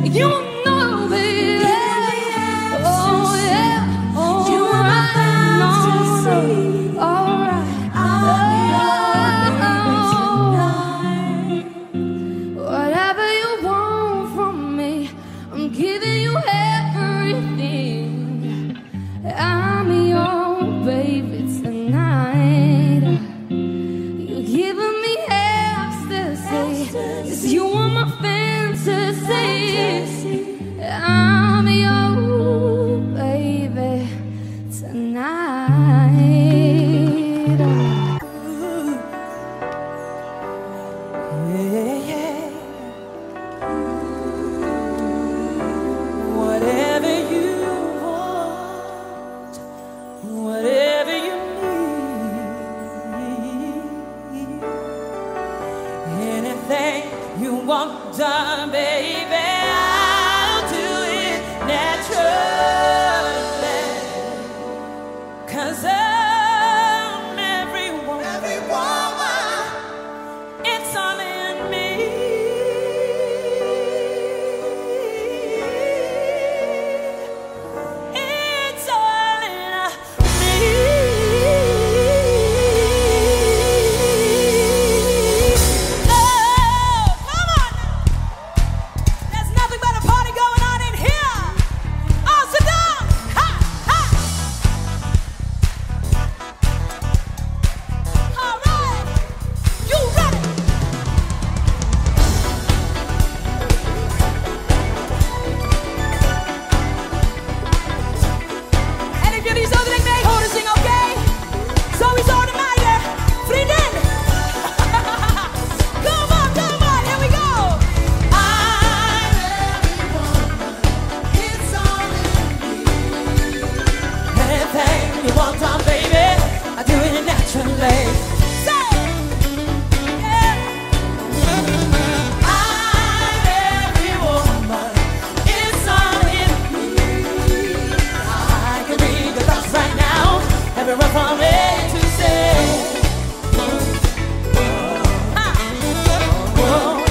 You know, baby. Oh yeah, all you right, no, no, all right. Oh, whatever you want from me, I'm giving you everything. I'm your baby tonight. You're giving me ecstasy. 'Cause you are my fantasy. I'm your baby tonight. Yeah, yeah. Whatever you want, whatever you need, anything you want done, baby, I'll do it naturally. 'Cause I'm every woman, every woman, it's all in me. It's all in me. Oh, come on now. There's nothing but a party going on in here. Oh, sit down. Ha, ha. All right. You ready? En ik wil die zo direct mee horen zingen, oké? Sowieso de meiden. Vriendin. Come on, come on, here we go. I'm every woman, it's all in me. Anything you want done, baby, I do it naturally. Say, yeah. I'm every woman, it's all in me. I can read your thoughts right now, every word from A to Z. Ah. Whoa.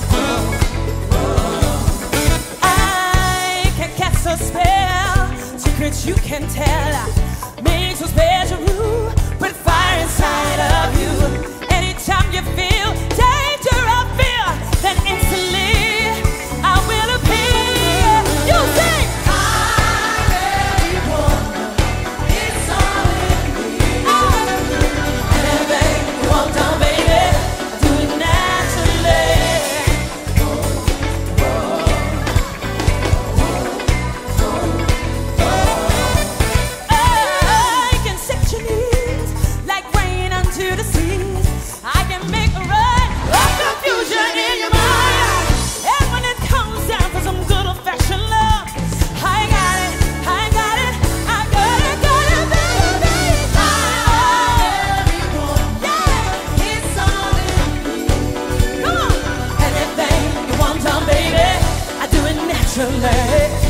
I can cast a spell, secrets you can tell. Makes a special rule, put fire inside of you. Anytime you feel danger or fear, then instantly I will appear. You sing. I'm every woman, it's all in me. Anything you want done, baby, I do it naturally. I can set your needs like rain unto the seas. I can make a run of confusion in your mind. And when it comes down to some good old-fashioned love, I got it, I got it, I got it, got it, baby. I'm every woman, yeah, it's all in me. Come on, anything you want done, baby, I do it naturally.